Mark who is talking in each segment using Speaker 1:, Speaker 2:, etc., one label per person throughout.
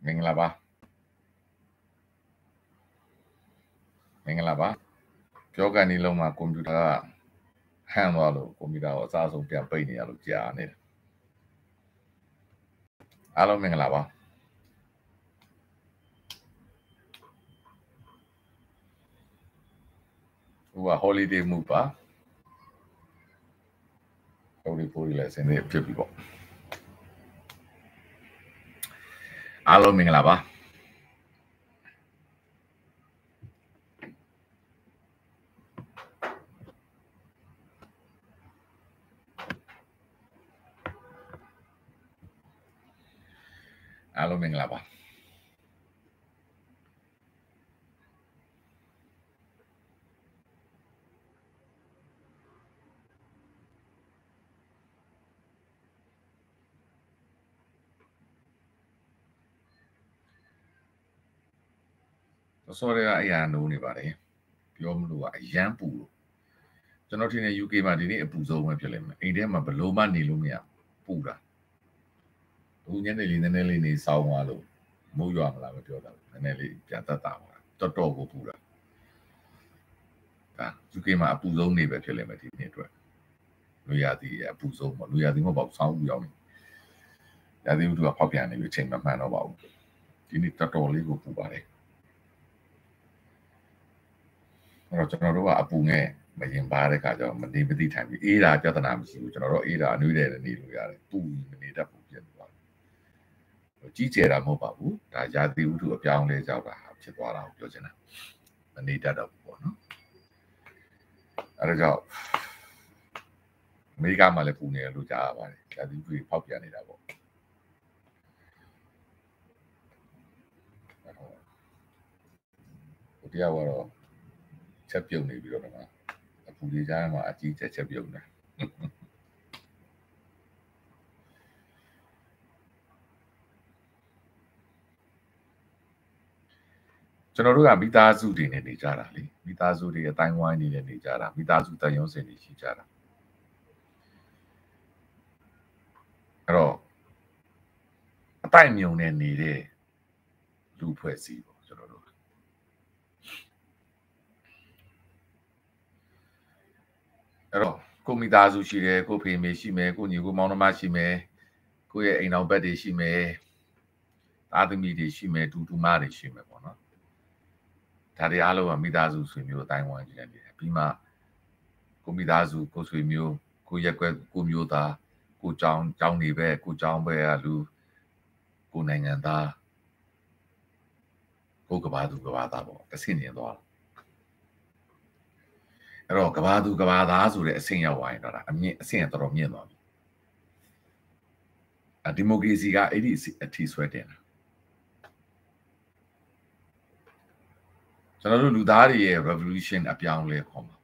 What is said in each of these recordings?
Speaker 1: မင်္ဂလာပါပြောကနေလုံးမှာကွန်ပျူတာကဟန်သွားလို့ကွန်ပျူတာကိုအစားဆုံးပြန်ပိတ်နေရလို့ကြာနေတယ်အားလုံးမင်္ဂလာပါဟိုက holiday move ပါholiday ပို့ရလဲစနေဖြစ်ပြီပေါ့အားလုံးမင်္ဂလာပါအားလုံးမင်္ဂလာပါစောရကအရာနိုးနေပါတယ်ပြောမလို့ကအရန်ပူလို့ကျွန်တော်ထင်တယ် UK မှာဒီနေ့အပူဆုံးပဲဖြစ်လိမ့်မယ်အိမ်ထဲမှာဘလို့မှနေလို့မရပူတာအခုညနေလေးနည်းနည်းလေးနေစောင်းသွားလို့မိုးရွာမလားမပြောတာနည်းနည်းလေးပြန်သက်တာပါတော်တော်ကိုပူတာဒါ UK မှာအပူဆုံးနေပဲဖြစ်လိမ့်မယ်ဒီနေ့အတွက်လူရသည်အပူဆုံးပေါ့လူရသည်မဟုတ်ပါဘူးဆောင်းဦးရောက်နေရာသီဥတုကဖောက်ပြန်နေပြီအချိန်မမှန်တော့ပါဘူးဒီနေ့တော်တော်လေးကိုပူပါတယ်အဲ့တော့ကျွန်တော်တို့ကအပူငယ်မရင်ပါတဲ့ခါကျတော့မနေမသိထိုင်ပြီးအေးတာပြဿနာမရှိဘူးကျွန်တော်တို့အေးတာအနွေးတဲ့နေလို့ရတယ်ပူမနေတတ်ဘူးဖြစ်သွားတယ်ကြီးကျယ်တာမဟုတ်ပါဘူးဒါရာသီဥတုအပြောင်းလဲကြောက်တာဖြစ်သွားတာကိုပြောချင်တာမနေတတ်တော့ဘူးပေါ့နော်အဲ့ဒါကြောင့်အမေရိကမှာလည်းပူနေရလို့ကြားရပါတယ်ရာသီဥတုဖောက်ပြန်နေတာပေါ့တရားကတော့ချက်ပြုတ်နေပြီးတော့မှအပူတွေကြားမှာအကြီးချက်ပြုတ်နေတာကျွန်တော်တို့ကမိသားစုတွေနဲ့နေကြတာလေမိသားစုတွေအတိုင်းဝိုင်းနေနေကြတာမိသားစုတန်ရုံးစင်တွေရှိကြတာအဲ့တော့အတိုင်းမြုံနဲ့နေတဲ့လူဖွဲ့စည်းပေါ့ကျွန်တော်တို့အဲ့တော့ကိုမိသားစုရှိတယ်ကိုဖေမေရှိမယ်ကိုညီကိုမောင်နှမရှိမယ်ကိုရဲ့အိမ်တော်ဘက်တွေရှိမယ်သားသမီးတွေရှိမယ်တူမတွေရှိမယ်ပေါ့နော်ဒါတွေအားလုံးကမိသားစုဆွေမျိုးအတိုင်းဝိုင်းနေတယ်ပြီးမှကိုမိသားစုကိုဆွေမျိုးကိုရက်ွက်ကိုမျိုးသားကိုကြောင်းနေပဲကိုကြောင်းပဲကလူကိုနိုင်ငံသားကိုကဘာသူကဘာသားပေါ့တစ်ဆင့်နေသွားအဲ့တော့ကဘာသူကဘာသားဆိုတဲ့အဆင့်ရောက်သွားရင်တော့ဒါအမြင့်အဆင့်တော်တော်မြင့်သွားပြီဒီမိုကရေစီကအဲ့ဒီအထီဆွဲတင်တာကျွန်တော်တို့လူသားတွေရဲ့ revolution အပြောင်းလဲခေါ်မှာ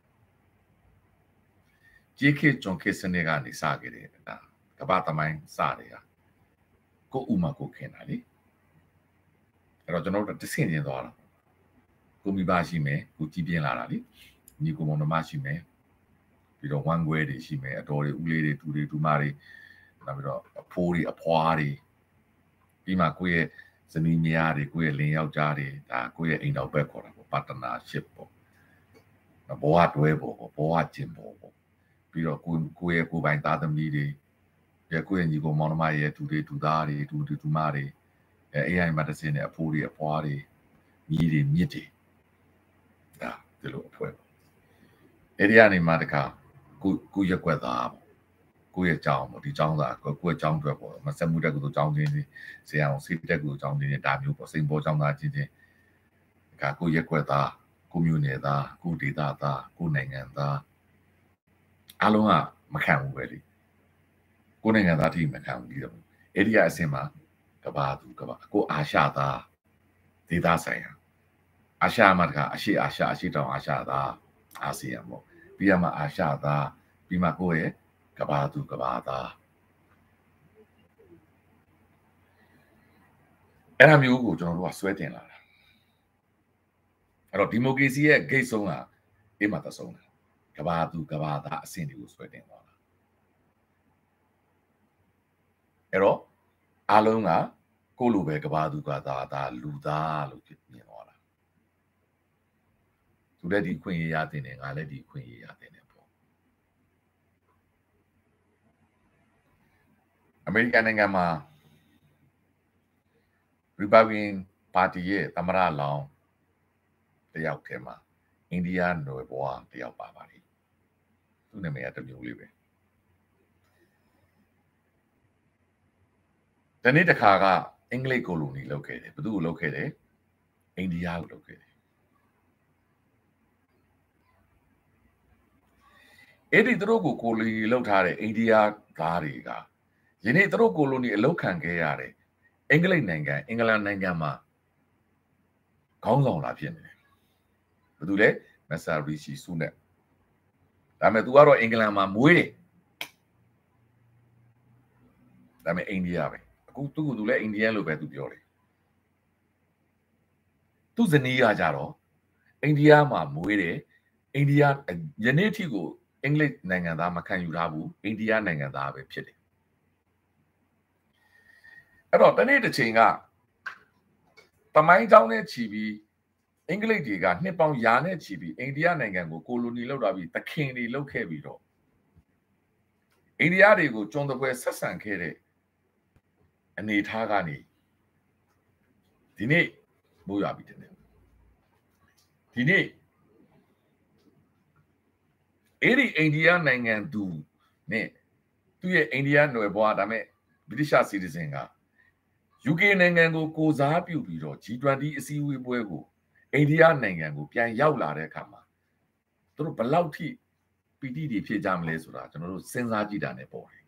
Speaker 1: ကြေးခေတ်ကျွန်ခေတ်စနစ်ကနေစခဲ့တယ်ဒါကမ္ဘာသမိုင်းစတယ်ဟာကိုဥမာကိုခင်တာလေအဲ့တော့ကျွန်တော်တို့တစ်ဆင့်ချင်းသွားတာကိုမိဘရှိမယ်ကိုကြည်ပြင်းလာတာလေညီကိုမောင်နှမရှိမယ်ပြီးတော့ဝမ်းခွဲတွေရှိမယ်အတော်တွေဦးလေးတွေတူတွေတူမတွေနောက်ပြီးတော့အဖိုးတွေအဖွားတွေပြီးမှကိုယ့်ရဲ့ဇနီးမယားတွေကိုယ့်ရဲ့လင်ယောက်ျားတွေဒါကိုယ့်ရဲ့အိမ်တော်ဘက်ခေါ်တာပေါ့ partnership ပေါ့ဘဝတွဲပေါ့ဘဝကျင်ပေါ့ပြီးတော့ကိုယ့်ရဲ့ကိုယ်ပိုင်သားသမီးတွေကိုယ့်ရဲ့ညီကိုမောင်နှမရဲ့တူတွေတူသားတွေတူမတွေAI မှာတစ်စင်းနဲ့အဖိုးတွေအဖွားတွေမြည်တွေမြစ်တွေဒါဒီလိုအဖွဲအဲ့ဒီကနေမှတခါကိုရက်ွက်သားပေါ့ကိုယ့်ရဲ့ကြောင်းပေါ့ဒီကြောင်းသားကိုယ့်ရဲ့ကြောင်းအတွက်ပေါ့မဆက်မှုတက်ကူကြောင်းချင်းဆရာအောင်စိတ်တက်ကူကြောင်းချင်းဒါမျိုးပေါ့စိန်ပေါ်ကြောင်းသားချင်းကကိုယ့်ရက်ွက်သားကိုမျိုးနယ်သားကိုဒေသသားကိုနိုင်ငံသားအားလုံးကမခံဘူးပဲလေကိုနိုင်ငံသားတိမခံဘူးဒီတော့အဲ့ဒီအဆင့်မှာကဘာသူကဘာကိုအာရှသားဒေသဆိုင်ရာအာရှမှာတခါအရှေ့အာရှအရှေ့တောင်အာရှသားအာဆီယံပေါ့ပြီးရမှာအာရှသားပြီးမှကိုရဲ့ကဘာသူကဘာသားအဲ့ဒါမျိုးကိုကျွန်တော်တို့ကဆွဲတင်လာတာအဲ့တော့ဒီမိုကရေစီရဲ့ gate ဆုံးကအိမ်မှာသဆုံးတာကဘာသူကဘာသားအဆင့်တွေကိုဆွဲတင်သွားတာအဲ့တော့အားလုံးကကိုလိုပဲကဘာသူကဒါလူသားလို့ဖြစ်မြင်သွားတာသူလည်းဒီခွင့်ရရတဲ့နဲ့ငါလည်းဒီခွင့်ရရတဲ့နဲ့ပေါ့အမေရိကန်နိုင်ငံမှာ Republican Party ရဲ့သမရလောင်တယောက်ထဲမှာအိန္ဒိယနွယ်ဘွားတယောက်ပါပါလေသူ့နာမည်ကတမျိုးလေးပဲဒီနေ့တခါကအင်္ဂလိပ်ကိုလိုနီလုပ်ခဲ့တယ်ဘယ်သူကိုလုပ်ခဲ့တယ်အိန္ဒိယကိုလုပ်ခဲ့တယ်အဲ့ဒီသူတို့ကိုလိုနီလုပ်ထားတဲ့အိန္ဒိယသားတွေကယနေ့သူတို့ကိုလိုနီအလုပ်ခံခဲ့ရတယ်အင်္ဂလိပ်နိုင်ငံအင်္ဂလန်နိုင်ငံမှာခေါင်းဆောင်လာဖြစ်နေတယ်ဘယ်သူလဲမက်ဆာရီရှီဆူနက်ဒါပေမဲ့ तू ကတော့အင်္ဂလန်မှာမွေးတယ်ဒါပေမဲ့အိန္ဒိယပဲအခုသူ့ကို तू လည်းအိန္ဒိယလို့ပဲ तू ပြောတယ်သူ့ဇနီးကကြတော့အိန္ဒိယမှာမွေးတယ်အိန္ဒိယယနေ့ထိကိုအင်္ဂလိပ်နိုင်ငံသားမခံယူထားဘူးအိန္ဒိယနိုင်ငံသားပဲဖြစ်တယ်အဲ့တော့တနေ့တစ်ချိန်ကတမိုင်းကြောင်းနဲ့ချီပြီးအင်္ဂလိပ်တွေကနှစ်ပေါင်းရာနဲ့ချီပြီးအိန္ဒိယနိုင်ငံကိုကိုလိုနီလုပ်တာပြီးတခင်တွေလုပ်ခဲ့ပြီးတော့အိန္ဒိယတွေကိုကျွန်းတပွဲဆက်ဆံခဲ့တဲ့အနေထားကနေဒီနေ့မိုးရွာပြီးတယ်ဒီနေ့အဲ့ဒီအိန္ဒိယနိုင်ငံသူနဲ့သူ့ရဲ့အိန္ဒိယနွယ်ဘွားဒါမဲ့ဗြိတိရှ်စီတီဇင်က UK နိုင်ငံကိုကိုစားပြုပြီးတော့ G20 အစည်းအဝေးပွဲကိုအိန္ဒိယနိုင်ငံကိုပြန်ရောက်လာတဲ့အခါမှာသူတို့ဘယ်လောက်ထိပီတိတွေဖြစ်ကြမလဲဆိုတာကျွန်တော်တို့စဉ်းစားကြည့်တာနဲ့ပေါ့တယ်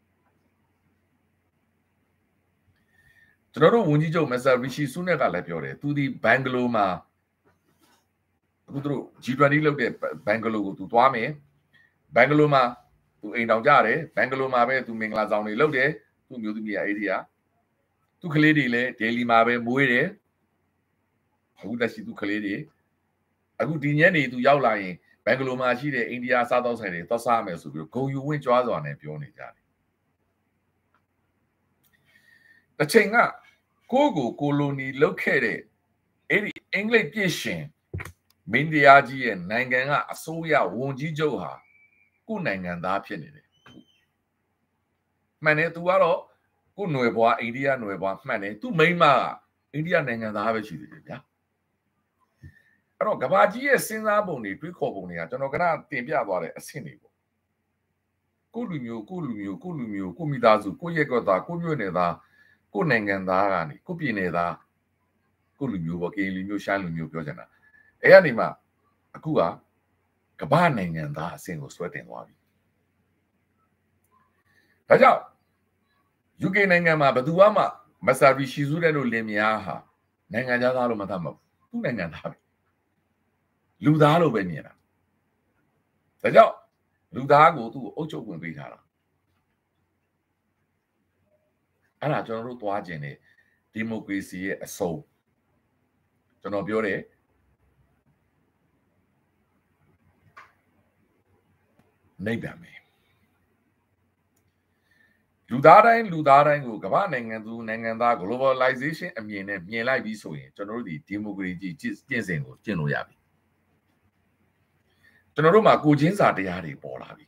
Speaker 1: ကျွန်တော်တို့ဝန်ကြီးချုပ်မက်ဆာရီရှီဆူနက်ကလည်းပြောတယ်သူဒီဘန်ဂလိုမှာအခုတို့ G20 လုပ်တဲ့ဘန်ဂလိုကိုသူသွားမယ်ဘန်ဂလိုမှာသူအိမ်တောင်ကြတယ်ဘန်ဂလိုမှာပဲသူမင်္ဂလာဆောင်တွေလုပ်တယ်သူမျိုးသမီးအိဒီယာသူကလေးတွေလည်းဒေလီမှာပဲမွေးတယ်အခုတက်ရှိသူကလေးတွေအခုဒီညနေသူရောက်လာရင်ဘန်ဂလိုမှာရှိတဲ့အိန္ဒိယစားသောက်ဆိုင်တွေသွားစားမယ်ဆိုပြီးဂုံယူဝင့်ကြွားစွာနဲ့ပြောနေကြတယ်တစ်ချိန်ကကိုလိုနီလုပ်ခဲ့တဲ့အဲ့ဒီအင်္ဂလိပ်ပြည်ရှင်မင်းတရားကြီးရဲ့နိုင်ငံကအစိုးရဝန်ကြီးချုပ်ဟာကိုနိုင်ငံသားဖြစ်နေတယ်မှန်တယ်သူကတော့ကိုຫນွယ်ဘွားအိန္ဒိယຫນွယ်ဘွားမှန်တယ်သူမိန်းမကအိန္ဒိယနိုင်ငံသားပဲရှိသေးတယ်ဗျာအဲ့တော့ကဘာကြီးရဲ့စဉ်းစားပုံတွေတွေးခေါ်ပုံတွေကကျွန်တော်ကတင်ပြသွားတဲ့အဆင့်တွေပေါ့ကိုလူမျိုးကိုမိသားစုကိုရက်ကွက်သားကိုမြို့နယ်သားကိုနိုင်ငံသားကနေကိုပြည်နယ်သားကိုလူမျိုးပေါ့ကရင်လူမျိုးရှမ်းလူမျိုးပြောချင်တာအဲ့ကနေမှအခုကကမ္ဘာနိုင်ငံသားအဆင့်ကိုဆွဲတင်သွားပြီဒါကြောင့် UK နိုင်ငံမှာဘယ်သူမှမက်ဆာရီရှီဇူတဲ့လို့လင်မယားဟာနိုင်ငံသားလို့မသတ်မှတ်ဘူးသူနိုင်ငံသားပဲလူသားလို့ပဲမြင်တာဒါကြောင့်လူသားကိုသူ့ကိုအုပ်ချုပ်ဝင်ပေးထားတာအဲ့ဒါကျွန်တော်တို့သွားခြင်းနဲ့ဒီမိုကရေစီရဲ့အဆုံးကျွန်တော်ပြောတယ်နိဗ္ဗာန်ပဲလူသားတိုင်းကိုကမ္ဘာနိုင်ငံသူနိုင်ငံသား globalization အမြင်နဲ့မြင်လိုက်ပြီးဆိုရင်ကျွန်တော်တို့ဒီဒီမိုကရေစီကျင့်စဉ်ကိုကျင့်လို့ရပြီကျွန်တော်တို့မှာကိုချင်းစာတရားတွေပေါ်လာပြီ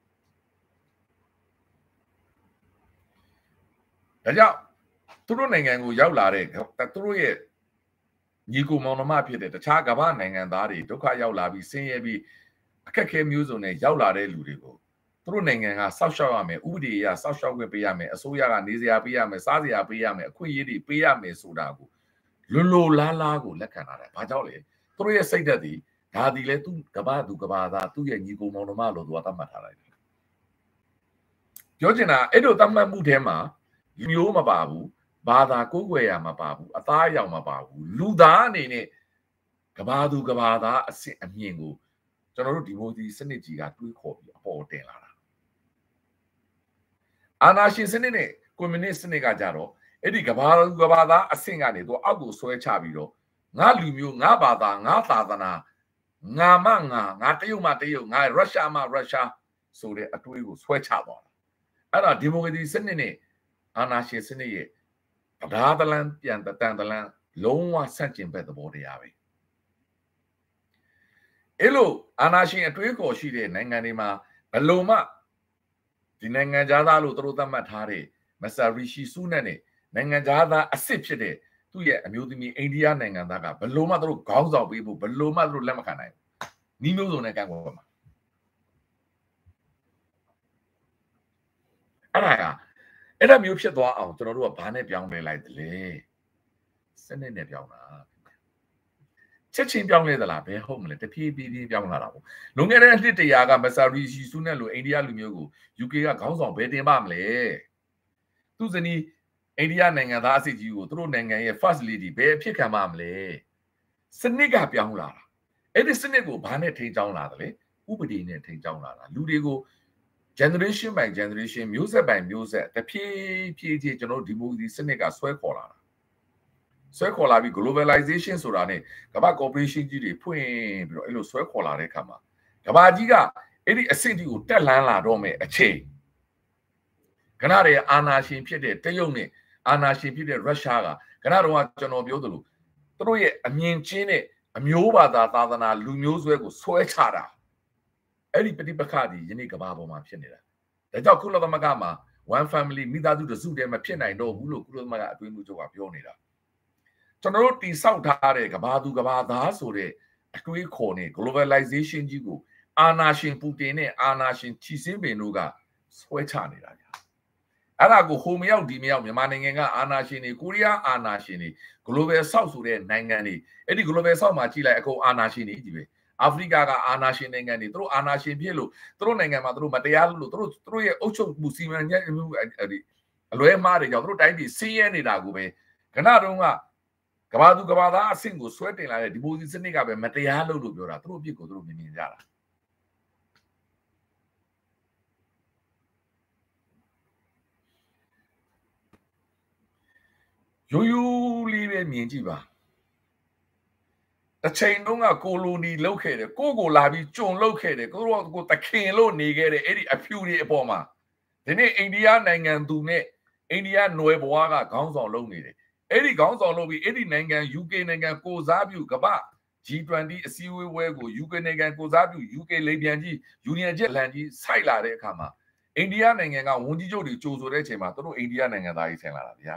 Speaker 1: ဒါကြောင့်သူတို့နိုင်ငံကိုရောက်လာတဲ့သူတို့ရဲ့ညီကိုမောင်နှမဖြစ်တဲ့တခြားကမ္ဘာနိုင်ငံသားတွေဒုက္ခရောက်လာပြီးဆင်းရဲပြီးအခက်အခဲမျိုးစုံနဲ့ရောက်လာတဲ့လူတွေကိုသူတို့နိုင်ငံကစောက်ရှောက်ရမယ်ဥပဒေအရစောက်ရှောက်ခွင့်ပေးရမယ်အစိုးရကနေစရာပေးရမယ်စားစရာပေးရမယ်အခွင့်အရေးတွေပေးရမယ်ဆိုတာကိုလွန်လားလားကိုလက်ခံထားတယ်။ဘာကြောင့်လဲ။သူတို့ရဲ့စိတ်ဓာတ်ဒီဒါဒီလဲသူကဘာသာသူ့ရဲ့ညီကိုမောင်နှမလို့သူကသတ်မှတ်ထားလိုက်တယ်။ပြောချင်တာအဲ့လိုသတ်မှတ်မှုထဲမှာမျိုးမပါဘူး။ဘာသာကိုးကွယ်ရမှာပါဘူး။အသားအရောင်မပါဘူး။လူသားအနေနဲ့ကဘာသားအစစ်အမြင့်ကိုကျွန်တော်တို့ဒီမိုကရေစီစနစ်ကြီးကတွေးခေါ်ပြီးအပေါ်တင်လာတာအာဏာရှင်စနစ်နဲ့ကွန်မြူနစ်စနစ်ကကြတော့အဲ့ဒီကဘာသားအဆင့်ကနေတော့အောက်ကိုဆွဲချပြီးတော့ငါလူမျိုးငါဘာသာငါသာသနာငါတရုတ်မှတရုတ်ငါရုရှားမှရုရှားဆိုတဲ့အတွေးကိုဆွဲချသွားတာအဲ့ဒါဒီမိုကရေစီစနစ်နဲ့အာဏာရှင်စနစ်ရဲ့ဒါတလန်းပြန်တန်တလန်းလုံးဝဆန့်ကျင်ဘက်သဘောတရားပဲအဲ့လိုအာဏာရှင်အတွေးခေါ်ရှိတဲ့နိုင်ငံတွေမှာဘလို့မှဒီနိုင်ငံသားလို့သူတို့သတ်မှတ်ထားတဲ့မဆာရီရှီဆူနက်နဲ့နိုင်ငံသားအစ်စ်ဖြစ်တဲ့သူ့ရဲ့အမျိုးသမီးအိန္ဒိယနိုင်ငံသားကဘလို့မှသူတို့ခေါင်းဆောင်ပေးဖို့ဘလို့မှသူတို့လက်မခံနိုင်ဘူးနီးမျိုးစုံနဲ့ကန့်ကွက်မှာအဲ့ဒါမျိုးဖြစ်သွားအောင်ကျွန်တော်တို့ကဘာနဲ့ပြောင်းလဲလိုက်တယ်လဲစနစ်နဲ့ပြောင်းတာချက်ချင်းပြောင်းလဲသလားဘယ်ဟုတ်မလဲတဖြည်းဖြည်းပြောင်းလာတာပေါ့လွန်ခဲ့တဲ့နှစ်တရာကမဆာရီရှီဆူနဲ့လိုအိန္ဒိယလူမျိုးကို UK ကခေါင်းဆောင်ဘယ်တင်ပါမလဲသူဇနီးအိန္ဒိယနိုင်ငံသားအစစ်ကြီးကိုသူတို့နိုင်ငံရဲ့ first lady ဘယ်ဖြစ်ခံပါမလဲစနစ်ကပြောင်းလာတာအဲ့ဒီစနစ်ကိုဘာနဲ့ထိန်းချောင်းလာတယ်လဲဥပဒေနဲ့ထိန်းချောင်းလာတာလူတွေကို generation by generation မျိုးဆက် by မျိုးဆက်တဖြည်းဖြည်းချင်းကျွန်တော်ဒီမိုကရေစီစနစ်ကဆွဲခေါ်လာတာဆွဲခေါ်လာပြီး globalization ဆိုတာနဲ့ကမ္ဘာ corporation ကြီးတွေဖွင့်ပြီးတော့အဲ့လိုဆွဲခေါ်လာတဲ့အခါမှာကမ္ဘာကြီးကအဲ့ဒီအဆင့်ကြီးကိုတက်လှမ်းလာတော့မယ်အချိန်ခဏတည်းအာနာရှင်ဖြစ်တဲ့တရုတ်နဲ့အာနာရှင်ဖြစ်တဲ့ရုရှားကခဏတော့ကျွန်တော်ပြောသလိုသူတို့ရဲ့အမြင်ချင်းနဲ့အမျိုးဘာသာသာသနာလူမျိုးဆွဲကိုဆွဲချတာအဲ့ဒီပဋိပက္ခဒီယနေ့ကမ္ဘာပေါ်မှာဖြစ်နေတာဒါကြောင့်ကုလသမဂ္ဂမှာ one family မိသားစုတစုတည်းမဖြစ်နိုင်တော့ဘူးလို့ကုလသမဂ္ဂအတွင်းမှုချုပ်ကပြောနေတာကျွန်တော်တို့တိဆောက်ထားတဲ့ကဘာသူကဘာသားဆိုတဲ့အတွေးခေါ်နဲ့ globalization ကြီးကိုအာနာရှင်ပူတင်နဲ့အာနာရှင်ချီစင်းပင်တို့ကဆွဲချနေတာကြာအဲ့ဒါကိုဟိုမရောက်ဒီမရောက်မြန်မာနိုင်ငံကအာနာရှင်တွေကိုရီးယားအာနာရှင်တွေ global south ဆိုတဲ့နိုင်ငံတွေအဲ့ဒီ global south မှာကြည့်လိုက်အကုန်အာနာရှင်တွေကြီးပဲအာဖရိကကအာနာရှင်နိုင်ငံတွေသူတို့အာနာရှင်ဖြစ်လို့သူတို့နိုင်ငံမှာသူတို့မတရားလို့သူတို့ရဲ့အုပ်ချုပ်မှုစီမံချက်မှုအလွဲမှားတွေကြောင့်သူတို့တိုင်းပြည်ဆင်းရဲနေတာကိုပဲခဏတုန်းကကဘာသူကဘာသားအဆင့်ကိုဆွဲတင်လာတဲ့ဒီမိုကရေစီစနစ်ကပဲမတရားလို့ပြောတာသူတို့အပြစ်ကိုသူတို့မြင်ကြတာရိုးရိုးလေးပဲမြင်ကြည့်ပါတစ်ချိန်တုန်းကကိုလိုနီလောက်ခဲ့တယ်ကိုလာပြီးကြုံလောက်ခဲ့တယ်ကိုတို့ကိုတခင်လို့နေခဲ့တယ်အဲ့ဒီအဖြူတွေအပေါ်မှာဒီနေ့အိန္ဒိယနိုင်ငံသူနဲ့အိန္ဒိယနွယ်ဘွားကခေါင်းဆောင်လုပ်နေတယ်အဲ့ဒီခေါင်းဆောင်လုပ်ပြီးအဲ့ဒီနိုင်ငံ UK နိုင်ငံကိုစားပြုကမ္ဘာ G20 အစည်းအဝေးပွဲကို UK နိုင်ငံကိုစားပြု UK လေပြန်ကြီး Union Jack လန်ကြီးစိုက်လာတဲ့အခါမှာအိန္ဒိယနိုင်ငံကဝန်ကြီးချုပ်တွေကြိုဆိုတဲ့အချိန်မှာသူတို့အိန္ဒိယနိုင်ငံသားကြီးဆင်လာတာဗျာ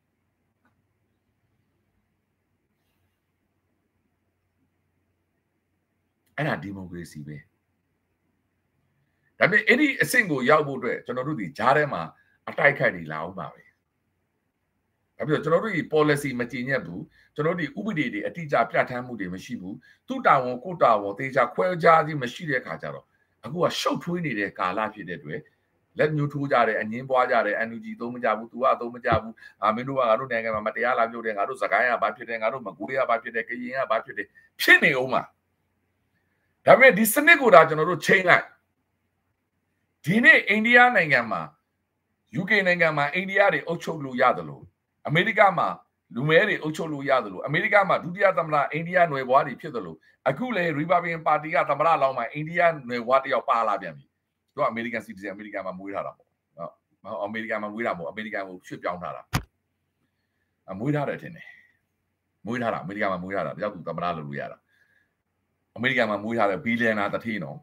Speaker 1: အဲ့ဒါဒီမိုကရေစီပဲဒါပေမဲ့အဲ့ဒီအဆင့်ကိုရောက်ဖို့အတွက်ကျွန်တော်တို့ဒီဂျားထဲမှာအတိုက်ခိုက်တွေလာအောင်ပါပဲဒါပြီးတော့ကျွန်တော်တို့ဒီ policy မကြည်ညက်ဘူးကျွန်တော်တို့ဒီဥပဒေတွေအတိအကျပြဋ္ဌာန်းမှုတွေမရှိဘူးသူ့တာဝန်ကိုတာဝန်တေချာခွဲခြားခြင်းမရှိတဲ့အခါကျတော့အခုကရှုပ်ထွေးနေတဲ့ကာလဖြစ်တဲ့အတွက်လက်ညှိုးထိုးကြတယ်အငင်းပွားကြတယ် NUG သုံးမကြဘူးသူကသုံးမကြဘူးမင်းတို့ကငါတို့နိုင်ငံမှာမတရားလာပြုတ်တယ်ငါတို့စကိုင်းကဘာဖြစ်တယ်ငါတို့မကွေးကဘာဖြစ်တယ်ကရင်ကဘာဖြစ်တယ်ဖြစ်နေအောင်မှာဒါပေမဲ့ဒီစနစ်ကိုဒါကျွန်တော်တို့ချိန်လိုက်ဒီနေ့အိန္ဒိယနိုင်ငံမှာ UK နိုင်ငံမှာအိန္ဒိယတွေအုပ်ချုပ်လို့ရတယ်လို့အမေရိကမှာလူမဲတွေအုပ်ချုပ်လို့ရတယ်လို့အမေရိကမှာဒုတိယသမ္မတအိန္ဒိယနွယ်ဘွားတွေဖြစ်တယ်လို့အခုလေ Republican Party ကသမ္မတလောင်းမှာအိန္ဒိယနွယ်ဘွားတယောက်ပါလာပြန်ပြီသူက American Citizen အမေရိကန်မှာမွေးထားတာပေါ့အမေရိကန်မှာမွေးတာပေါ့အမေရိကန်ကိုရွှေ့ပြောင်းထားတာမွေးထားတယ်ထင်တယ်မွေးထားတာအမေရိကန်မှာမွေးထားတာတယောက်သူသမ္မတလုပ်လို့ရတာအမေရိကန်မှာမွေးထားတဲ့ဘီလီယံနာတထေးနော်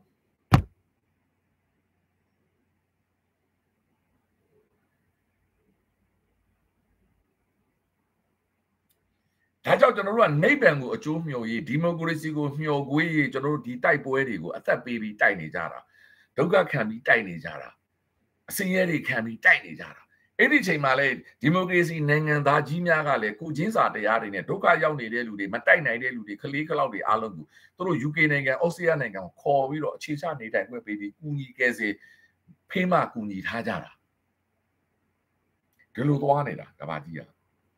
Speaker 1: ဒါကြောင့်ကျွန်တော်တို့ကနိဗ္ဗာန်ကိုအကျိုးမျှော်ရေးဒီမိုကရေစီကိုမျှော်ကိုးရေးကျွန်တော်တို့ဒီတိုက်ပွဲတွေကိုအသက်ပေးပြီးတိုက်နေကြတာဒုက္ခခံပြီးတိုက်နေကြတာအစင်းရဲတွေခံပြီးတိုက်နေကြတာအဲ့ဒီချိန်မှာလဲဒီမိုကရေစီနိုင်ငံသားကြီးများကလည်းကိုချင်းစာတရားတွေနဲ့ဒုက္ခရောက်နေတဲ့လူတွေမတိုက်နိုင်တဲ့လူတွေကလေးကလောက်တွေအားလုံးကိုသူတို့ UK နိုင်ငံဩစတြေးလျနိုင်ငံကိုခေါ်ပြီးတော့အခြေချနေထိုင်ခွင့်ပေးပြီးကူညီကယ်ဆယ်ဖေးမကူညီထားကြတာဒီလိုသွားနေတာကဘာကြီးอ่ะ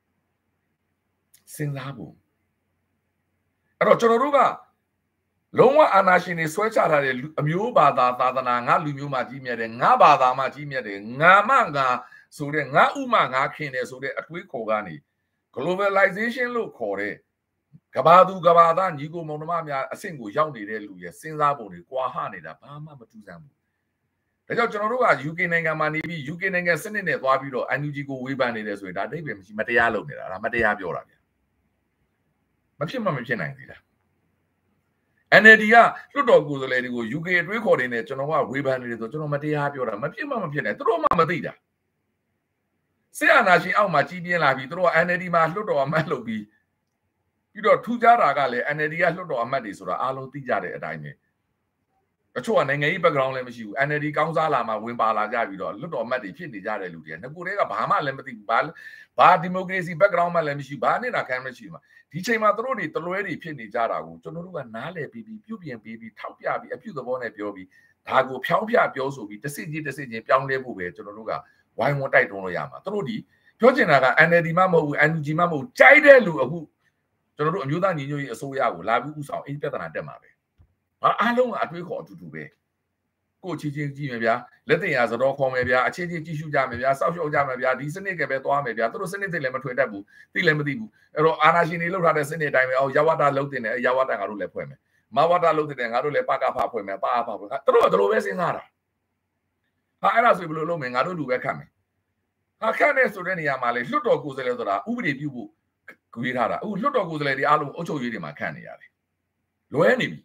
Speaker 1: စဉ်းစားဖို့အဲ့တော့ကျွန်တော်တို့ကလုံးဝအာဏာရှင်တွေဆွဲချထားတဲ့အမျိုးဘာသာသာသနာငါလူမျိုးမှကြီးမြတ်တယ်ငါဘာသာမှကြီးမြတ်တယ်ငါမှငါဆိုတဲ့ငါဥမှငါခင်တယ်ဆိုတဲ့အတွေးခေါ်ကနေ globalization လို့ခေါ်တဲ့ကဘာသူကဘာသားညီကိုမောင်နှမများအဆင့်ကိုရောက်နေတဲ့လူရဲ့စဉ်းစားပုံတွေကွာဟနေတာဘာမှမထူးဆန်းဘူးဒါကြောင့်ကျွန်တော်တို့က UK နိုင်ငံမှာနေပြီး UK နိုင်ငံစနစ်နဲ့သွားပြီးတော့ NUG ကိုဝေဖန်နေတယ်ဆိုရင်ဒါအဓိပ္ပာယ်မရှိမတရားလုပ်နေတာဒါမတရားပြောတာဗျမဖြစ်နိုင်သေးတာ NLD ကလွတ်တော်ကိုယ်စားလှယ်တွေကို UK အတွေးခေါ်နေတယ်ကျွန်တော်ကဝေဖန်နေတယ်ဆိုကျွန်တော်မတရားပြောတာမဖြစ်နိုင်သူတို့မှမသိတာစစ်အာဏာရှင်အောက်မှာကြီးပြင်းလာပြီးသူတို့က NLD မှာလွတ်တော်အမတ်လုပ်ပြီးတော့ထူးခြားတာကလည်း NLD ကလွတ်တော်အမတ်တွေဆိုတာအားလုံးသိကြတဲ့အတိုင်းပဲတချို့ကနိုင်ငံရေး background လည်းမရှိဘူး NLD ကောင်းစားလာမှဝင်ပါလာကြပြီးတော့လွတ်တော်အမတ်တွေဖြစ်နေကြတဲ့လူတွေကငကိုတွေကဘာမှလည်းမသိဘူးဘာဒီမိုကရေစီ background မှလည်းမရှိဘူးဘာနဲ့နာခံမရှိဘူးဒီချိန်မှာသူတို့တွေတလွဲတွေဖြစ်နေကြတာကိုကျွန်တော်တို့ကနားလည်ပြီးပြုပြင်ပြီးထောက်ပြပြီးအပြုသဘောနဲ့ပြောပြီးဒါကိုဖြောင်းပြပြောဆိုပြီးတစ်စစ်ချင်းပြောင်းလဲဖို့ပဲကျွန်တော်တို့ကဝိုင်းဝန်းတိုက်တွန်းလို့ရမှာသူတို့ဒီပြောချင်တာက NLD မှမဟုတ်ဘူး NUG မှမဟုတ်ကြိုက်တဲ့လူအခုကျွန်တော်တို့အမျိုးသားညီညွတ်ရေးအစိုးရကိုလာပြီးဥဆောင်အဲ့ဒီပြဿနာတက်မှာပဲအားလုံးကအတွေးခေါ်အတူတူပဲကိုချင်းကြည့်မယ်ဗျာလက်တင်ရစတော့ခေါ်မယ်ဗျာအချင်းချင်းကြည့်ရှုကြမယ်ဗျာစောက်ရှောက်ကြမယ်ဗျာဒီစနစ်ကပဲသွားမယ်ဗျာသူတို့စနစ်တွေလည်းမထွင်တတ်ဘူးသိလည်းမသိဘူးအဲ့တော့အာဏာရှင်တွေလှုပ်ထားတဲ့စနစ်အတိုင်းပဲအော်ရဝတလှုပ်တင်တယ်ရဝတငါတို့လည်းဖွဲ့မယ်မဝတလှုပ်တင်တယ်ငါတို့လည်းပကဖဖွဲ့မယ်ပါအဖဖွဲ့သူတို့ကဒီလိုပဲစဉ်းစားတာအဲ့ဒါဆိုဘယ်လိုလုပ်မယ်ငါတို့လူပဲခတ်မယ်ခတ်နေဆိုတဲ့နေရာမှာလေလွတ်တော်ကိုယ်စားလှယ်ဆိုတာဥပဒေပြုဖို့ကြွေးထားတာအခုလွတ်တော်ကိုယ်စားလှယ်တွေအားလုံးအုပ်ချုပ်ရေးတွေမှာခန့်နေရတယ်လွဲနေပြီ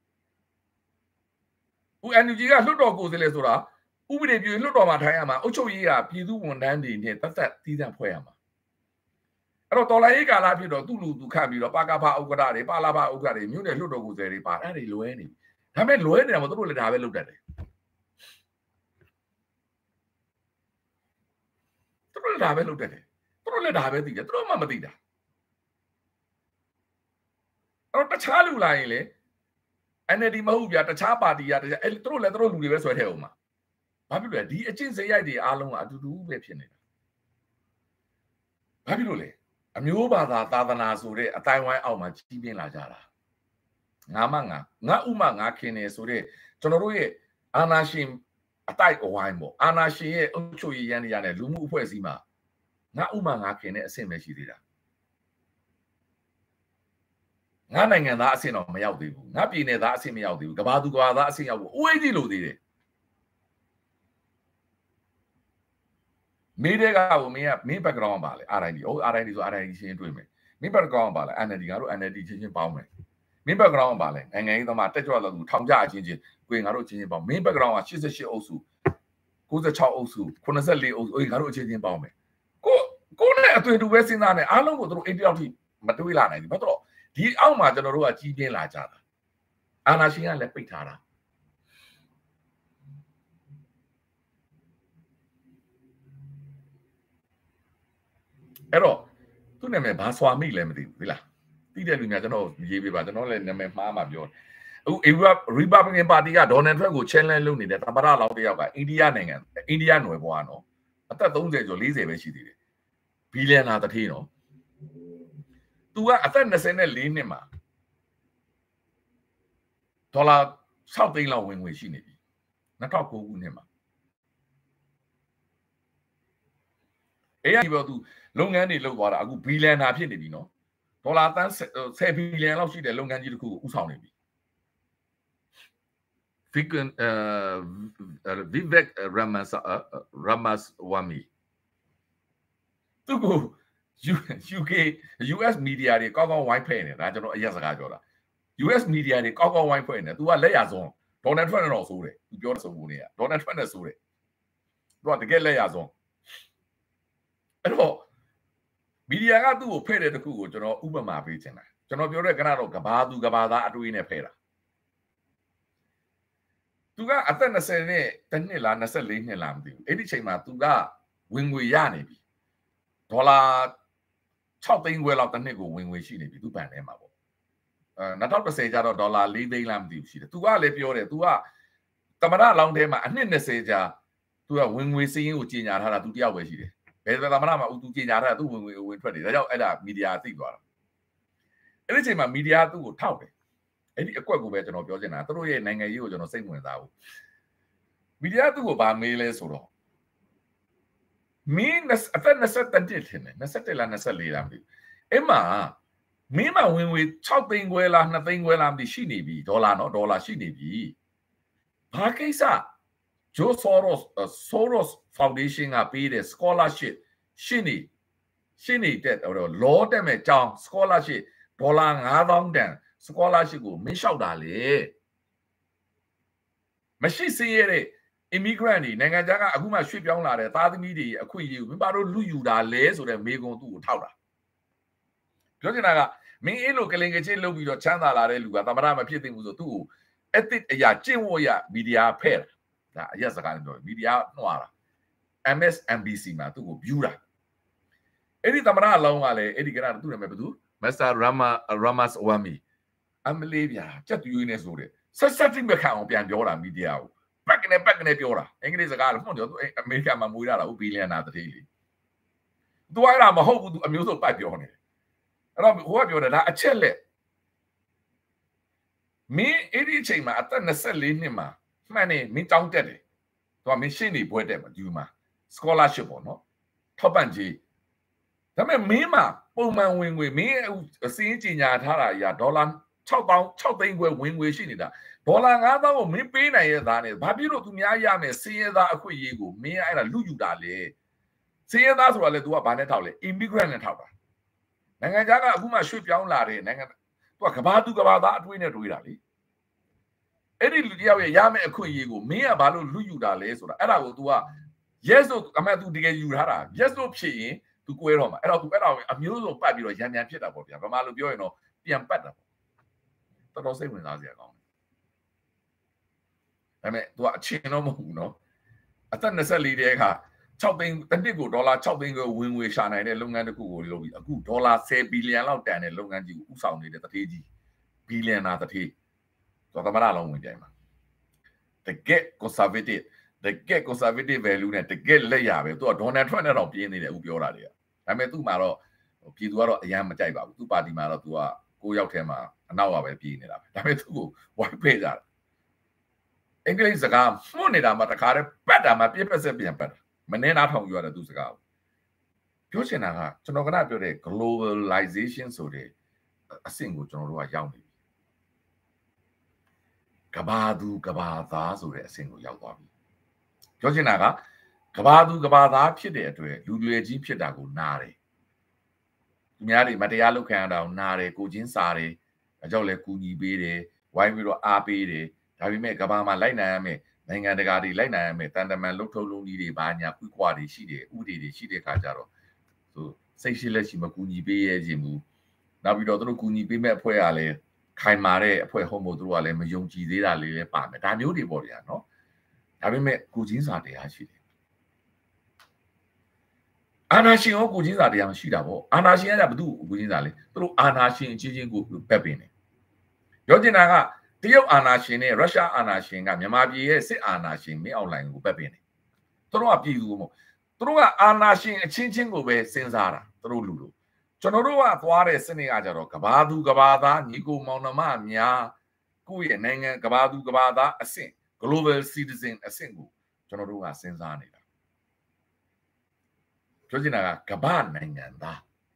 Speaker 1: NUG ကလွတ်တော်ကိုယ်စားလှယ်ဆိုတာဥပဒေပြုလွတ်တော်မှာထိုင်ရမှာအုပ်ချုပ်ရေးကပြည်သူဝန်ထမ်းတွေနဲ့သက်သက်တီးသန့်ဖွဲ့ရမှာအဲ့တော့တော်လိုင်းရေးကာလဖြစ်တော့သူ့လူသူခန့်ပြီးတော့ပါကဖဥက္ကဋ္ဌတွေပါလာဖဥက္ကဋ္ဌတွေမြို့နယ်လွတ်တော်ကိုယ်စားလှယ်တွေပါအဲ့ဒီလွဲနေပြီဒါပေမဲ့လွဲနေတာမဟုတ်သူတို့လည်းဒါပဲလုပ်တတ်တယ်သူတို့လည်းဒါပဲလုပ်တတ်တယ်သူတို့လည်းဒါပဲသိတယ်သူတို့မှမသိတာအဲ့တော့တခြားလူလာရင်လေNLD မဟုတ်ဗျာတခြားပါတီကတခြားအဲ့သူတို့လည်းသူတို့လူတွေပဲဆွဲထည့်အောင်မှာဘာဖြစ်လဲဒီအကျင့်စရိုက်တွေအားလုံးကအတူတူပဲဖြစ်နေတာဘာဖြစ်လို့လဲအမျိုးဘာသာသာသနာဆိုတဲ့အတိုင်းဝိုင်းအောက်မှာကြီးပြင်းလာကြတာငါဥမငါခင်နေဆိုတဲ့ကျွန်တော်တို့ရဲ့အာနာရှင်အတိုက်အဝိုင်းပေါ့အာနာရှင်ရဲ့အုပ်ချုပ်ရေးရန်နေရတဲ့လူမှုအဖွဲ့အစည်းမှာငါဥမငါခင်တဲ့အဆင့်ပဲရှိသေးတာငါနိုင်ငံသားအဆင့်တော့မရောက်သေးဘူးငါပြည်နယ်သားအဆင့်မရောက်သေးဘူးကဘာသူကဘာသားအဆင့်ရောက်ဖို့အဝေးကြီးလို့သေးတယ်မိတဲ့ကကိုမင်း background ပါလေ RID ဟို RID ဆို RID ချင်းတွေ့မယ်မင်း background ပါလေ NLD ငါတို့ NLD ချင်းပေါင်းမယ်မင်း background ပါလေနိုင်ငံရေးသမားတက်ကြွလို့သူထောင်ကြအချင်းကိုငါတို့ချင်းပေါင်းမင်း background က88အုပ်စု96အုပ်စု84အုပ်စုငါတို့အချင်းပေါင်းမယ်ကိုနဲ့အသွင်တူပဲစဉ်းစားနေအားလုံးကိုတို့အိမ်တယောက်ထိမတွေးလာနိုင်ဘူးဘာတော့ဒီအောက်မှာကျွန်တော်တို့ကကြီးပြင်းလာကြတာအာဏာရှင်ကလည်းပိတ်ထားတာအဲ့တော့သူ့နာမည်ဘာစွာမိလဲမသိဘူးဒီလားသိတဲ့လူများကျွန်တော်ရေးပေးပါကျွန်တော်လည်းနာမည်မှားမှပြောအခု Republican Party က Donald Trump ကို challenge လုပ်နေတဲ့သမ္မတလောင်းတစ်ယောက်ကအိန္ဒိယနိုင်ငံအိန္ဒိယနွယ်ဘွားနော်အသက်30ကျော်40ပဲရှိသေးတယ်ဘီလီယံနာတထေးနော်သူကအသက်24နှစ်မှာဒေါ်လာ6သိန်းလောက်ဝင်ငွေရှိနေပြီ2009ခုနှစ်မှာအဲ့ဒီတော့သူလုပ်ငန်းတွေလုပ်သွားတာအခုဘီလီယံနာဖြစ်နေပြီနော်ဒေါ်လာတန်း10ဘီလီယံလောက်ရှိတဲ့လုပ်ငန်းကြီးတစ်ခုကိုဥဆောင်နေပြီVivek Ramaswamy သူကို US media တွေကောင်းကောင်းဝိုင်းဖဲ့နေတာကျွန်တော်အရက်စကားပြောတာ US media တွေကောင်းကောင်းဝိုင်းဖဲ့နေ तू ကလက်ရဆုံး Donald Trump နဲ့တော့ဆိုးတယ် तू ပြောတဲ့ဆိုးနေရ Donald Trump နဲ့ဆိုးတယ် तू ကတကယ်လက်ရဆုံးအဲ့တော့မီဒီယာကသူ့ကိုဖဲ့တဲ့တခုကိုကျွန်တော်ဥပမာပေးချင်တာကျွန်တော်ပြောတဲ့ကနတော့ကဘာသူကဘာသားအတွေးနဲ့ဖဲ့တာသူကအသက်20နဲ့တစ်နှစ်လား24နှစ်လားမသိဘူးအဲ့ဒီချိန်မှာသူကဝင်ငွေရနေပြီဒေါ်လာ6သိန်းခွဲလောက်တစ်နှစ်ကိုဝင်ငွေရှိနေပြီသူ့ဘဏ်ထဲမှာပေါ့2010ကျတော့ဒေါ်လာ4သိန်းလားမသိဘူးရှိတယ်သူကလည်းပြောတယ်သူကသမရလောင်းထဲမှာအနှစ်20ကြာသူကဝင်ငွေစည်းရင်းကိုကြီးညာထားတာသူတယောက်ပဲရှိတယ်ဘယ်သမရမှာသူကြီးညာထားတာသူဝင်ငွေဝင်ထွက်တယ်ဒါကြောင့်အဲ့ဒါမီဒီယာသိသွားတာအဲ့ဒီချိန်မှာမီဒီယာသူ့ကိုထောက်တယ်အဲ့ဒီအကွက်ကိုပဲကျွန်တော်ပြောချင်တာသူတို့ရဲ့နိုင်ငံရေးကိုကျွန်တော်စိတ်ဝင်စားဘူးမီဒီယာသူ့ကိုဗာမေးလဲဆိုတော့မင်းအသက်20တက်တယ်ထင်တယ်21လား24လားမသိဘူးအဲ့မှာမင်းမဝင်ငွေ6သိန်းခွဲလား2သိန်းခွဲလားမသိရှိနေပြီဒေါ်လာနော်ဒေါ်လာရှိနေပြီဘာကိစ္စ Joe Soros Foundation ကပေးတဲ့ scholarship ရှင်းနေတဲ့law တက်မဲ့ကြောင်း scholarship $5000 တန် scholarship ကိုမင်းလျှောက်တာလေမရှိစင်းရတဲ့ immigrant တွေနိုင်ငံခြားကအခုမှရွှေ့ပြောင်းလာတဲ့သားသမီးတွေအခွင့်အရေးကိုမင်းပါတို့လူယူတာလဲဆိုတဲ့မေကွန်သူ့ကိုထောက်တာပြောချင်တာကမင်းအဲ့လိုကလင်ကချင်းလုပ်ပြီးတော့ချမ်းသာလာတဲ့လူကသမရမဖြစ်သင့်ဘူးဆိုသူ့ကို ethic အရာကျင့်ဝတ်ရမီဒီယာဖဲ့တာဒါအရက်စကားနဲ့ပြောမီဒီယာနှွာတာ MSNBC မှာသူ့ကို view တာအဲ့ဒီသမရအလောင်းကလည်းအဲ့ဒီကရသူ့နာမည်ဘယ်သူ Mr. Ramaswamy အမလေးဗျာကြက်တူရင်းနေဆိုတဲ့ဆက်တိမခံအောင်ပြန်ပြောတာမီဒီယာကိုပက်ကနေပြောတာအင်္ဂလိပ်စကားလို့မှတ်တယ်သူအမေရိကန်မှာမွေးလာတာဦးဘီလီယံနာတတိလေသူအဲ့ဒါမဟုတ်ဘူးသူအမျိုးစုံပတ်ပြောနေတယ်အဲ့တော့ဟိုကပြောတယ်ဒါအချက်လက်မင်းအဲ့ဒီအချိန်မှာအသက်24နှစ်မှာမှန်နေမင်းတောင်းတက်တယ်သူကမင်းရှင်းနေပွဲတက်မှာဒီမှာ scholarship ပေါ့နော်ထောက်ပံ့ကြေးဒါပေမဲ့မင်းမှာပုံမှန်ဝင်ငွေမင်းအစင်းကြီးညာထားတာကြီးဒေါ်လာ6သိန်းခွဲဝင်ငွေရှိနေတာဒေါ်လာ5000ကိုမင်းပေးနိုင်ရဲ့သားနဲ့ဘာဖြစ်လို့သူများရမယ်စင်းရဲသားအခွင့်အရေးကိုမင်းအဲ့ဒါလူယူတာလေစင်းရဲသားဆိုတာလေ तू ကဘာနဲ့ထောက်လဲ immigrant နဲ့ထောက်တာနိုင်ငံခြားကအခုမှရွှေ့ပြောင်းလာတဲ့နိုင်ငံ तू ကကဘာသားအတွေးနဲ့တွေးတာလေအဲ့ဒီလူတယောက်ရဲ့ရမယ်အခွင့်အရေးကိုမင်းကဘာလို့လူယူတာလဲဆိုတာအဲ့ဒါကို तू က yes ဆိုအမှန် तू တကယ်ယူထားတာ yes လို့ဖြစ်ရင် तू ကွဲတော့မှာအဲ့တော့ तू အဲ့ဒါကိုအမျိုးစုံပတ်ပြီးတော့ရန်ဖြစ်တာပေါ့ဗျာဗမာလိုပြောရင်တော့ပြန်ပတ်တာပေါ့တော်စိတ်ဝင်စားစရာကောင်းတယ်ဒါပေမဲ့ तू ကအချင်းတော့မဟုတ်ဘူးနော်အသက်24တဲ့အခါ6သိန်းတစ်နှစ်ကိုဒေါ်လာ6သိန်းကိုဝင်ငွေရှာနိုင်တဲ့လုပ်ငန်းတစ်ခုကိုလုပ်ပြီးအခုဒေါ်လာ10ဘီလီယံလောက်တန်တဲ့လုပ်ငန်းကြီးကိုဥဆောင်နေတဲ့တထေးကြီးဘီလီယံနာတထေးတော့သမရလုံးဝင်ကြိုင်မှာ the get conservative value နဲ့ the get လက်ရပဲသူကဒေါ်နယ်ထရန့်နဲ့တော့ပြင်းနေတယ်အခုပြောတာတွေကဒါပေမဲ့သူ့မှာတော့ပြည်သူကတော့အရန်မကြိုက်ပါဘူးသူ့ပါတီမှာတော့သူက9ယောက်ထဲမှာအနောက်ကပဲပြေးနေတာပဲဒါပေမဲ့သူ့ကို white ပေးကြတာအင်္ဂလိပ်စကားမှုတ်နေတာမှတခါတည်းပတ်တာမှပြစ်ပတ်ဆက်ပြန်ပတ်တာမနှင်းနားထောင်ယူရတယ်သူစကားကိုပြောချင်တာကကျွန်တော်ကပြောတဲ့ globalization ဆိုတဲ့အဆင့်ကိုကျွန်တော်တို့ကရောက်နေပြီကဘာသူကဘာသားဆိုတဲ့အဆင့်ကိုရောက်သွားပြီပြောချင်တာကကဘာသူကဘာသားဖြစ်တဲ့အတွက်လူလွယ်ကြီးဖြစ်တာကိုနားတယ်သူများတွေမတရားလုပ်ခံရတာကိုနားတယ်ကိုချင်းစားတယ်အကြောက်လဲကူညီပေးတယ်ဝိုင်းပြီးတော့အားပေးတယ်ဒါပေမဲ့ကဘာမှာလိုက်နိုင်ရမယ်နိုင်ငံတကာတွေလိုက်နိုင်ရမယ်တန်တမန်လှုပ်ထုံးလုံးကြီးတွေဘာညာကွကွာတွေရှိတယ်ဥပဒေတွေရှိတဲ့ခါကျတော့သူစိတ်ရှိလက်ရှိမကူညီပေးရခြင်းဘူးနောက်ပြီးတော့သူတို့ကူညီပေးမဲ့အဖွဲ့ကလည်းခိုင်မာတဲ့အဖွဲ့ဟုတ်မို့သူတို့ကလည်းမယုံကြည်သေးတာလေးလည်းပါမယ်ဒါမျိုးတွေပေါ့ဗျာနော်ဒါပေမဲ့ကိုချင်းစာတရားရှိတယ်အာနာရှင်ကိုချင်းစာတရားမရှိတာပေါ့အာနာရှင်ကဘသူ့ကိုချင်းစာလဲသူတို့အာနာရှင်အချင်းချင်းကိုပက်ပင်တယ်ပြောချင်တာကတရုတ်အာဏာရှင်နဲ့ရုရှားအာဏာရှင်ကမြန်မာပြည်ရဲ့စစ်အာဏာရှင်မင်းအောင်လှိုင်ကိုပတ်ပင်တယ်သူတို့ကပြည်သူမို့သူတို့ကအာဏာရှင်အချင်းချင်းကိုပဲစဉ်းစားတာသူတို့လူတို့ကျွန်တော်တို့ကသွားတဲ့စနစ်ကကြတော့ကဘာသူကဘာသားညီကိုမောင်နှမများကိုယ့်ရဲ့နိုင်ငံကဘာသူကဘာသားအဆင့် global citizen အဆင့်ကိုကျွန်တော်တို့ကစဉ်းစားနေတာပြောချင်တာကကဘာနိုင်ငံသား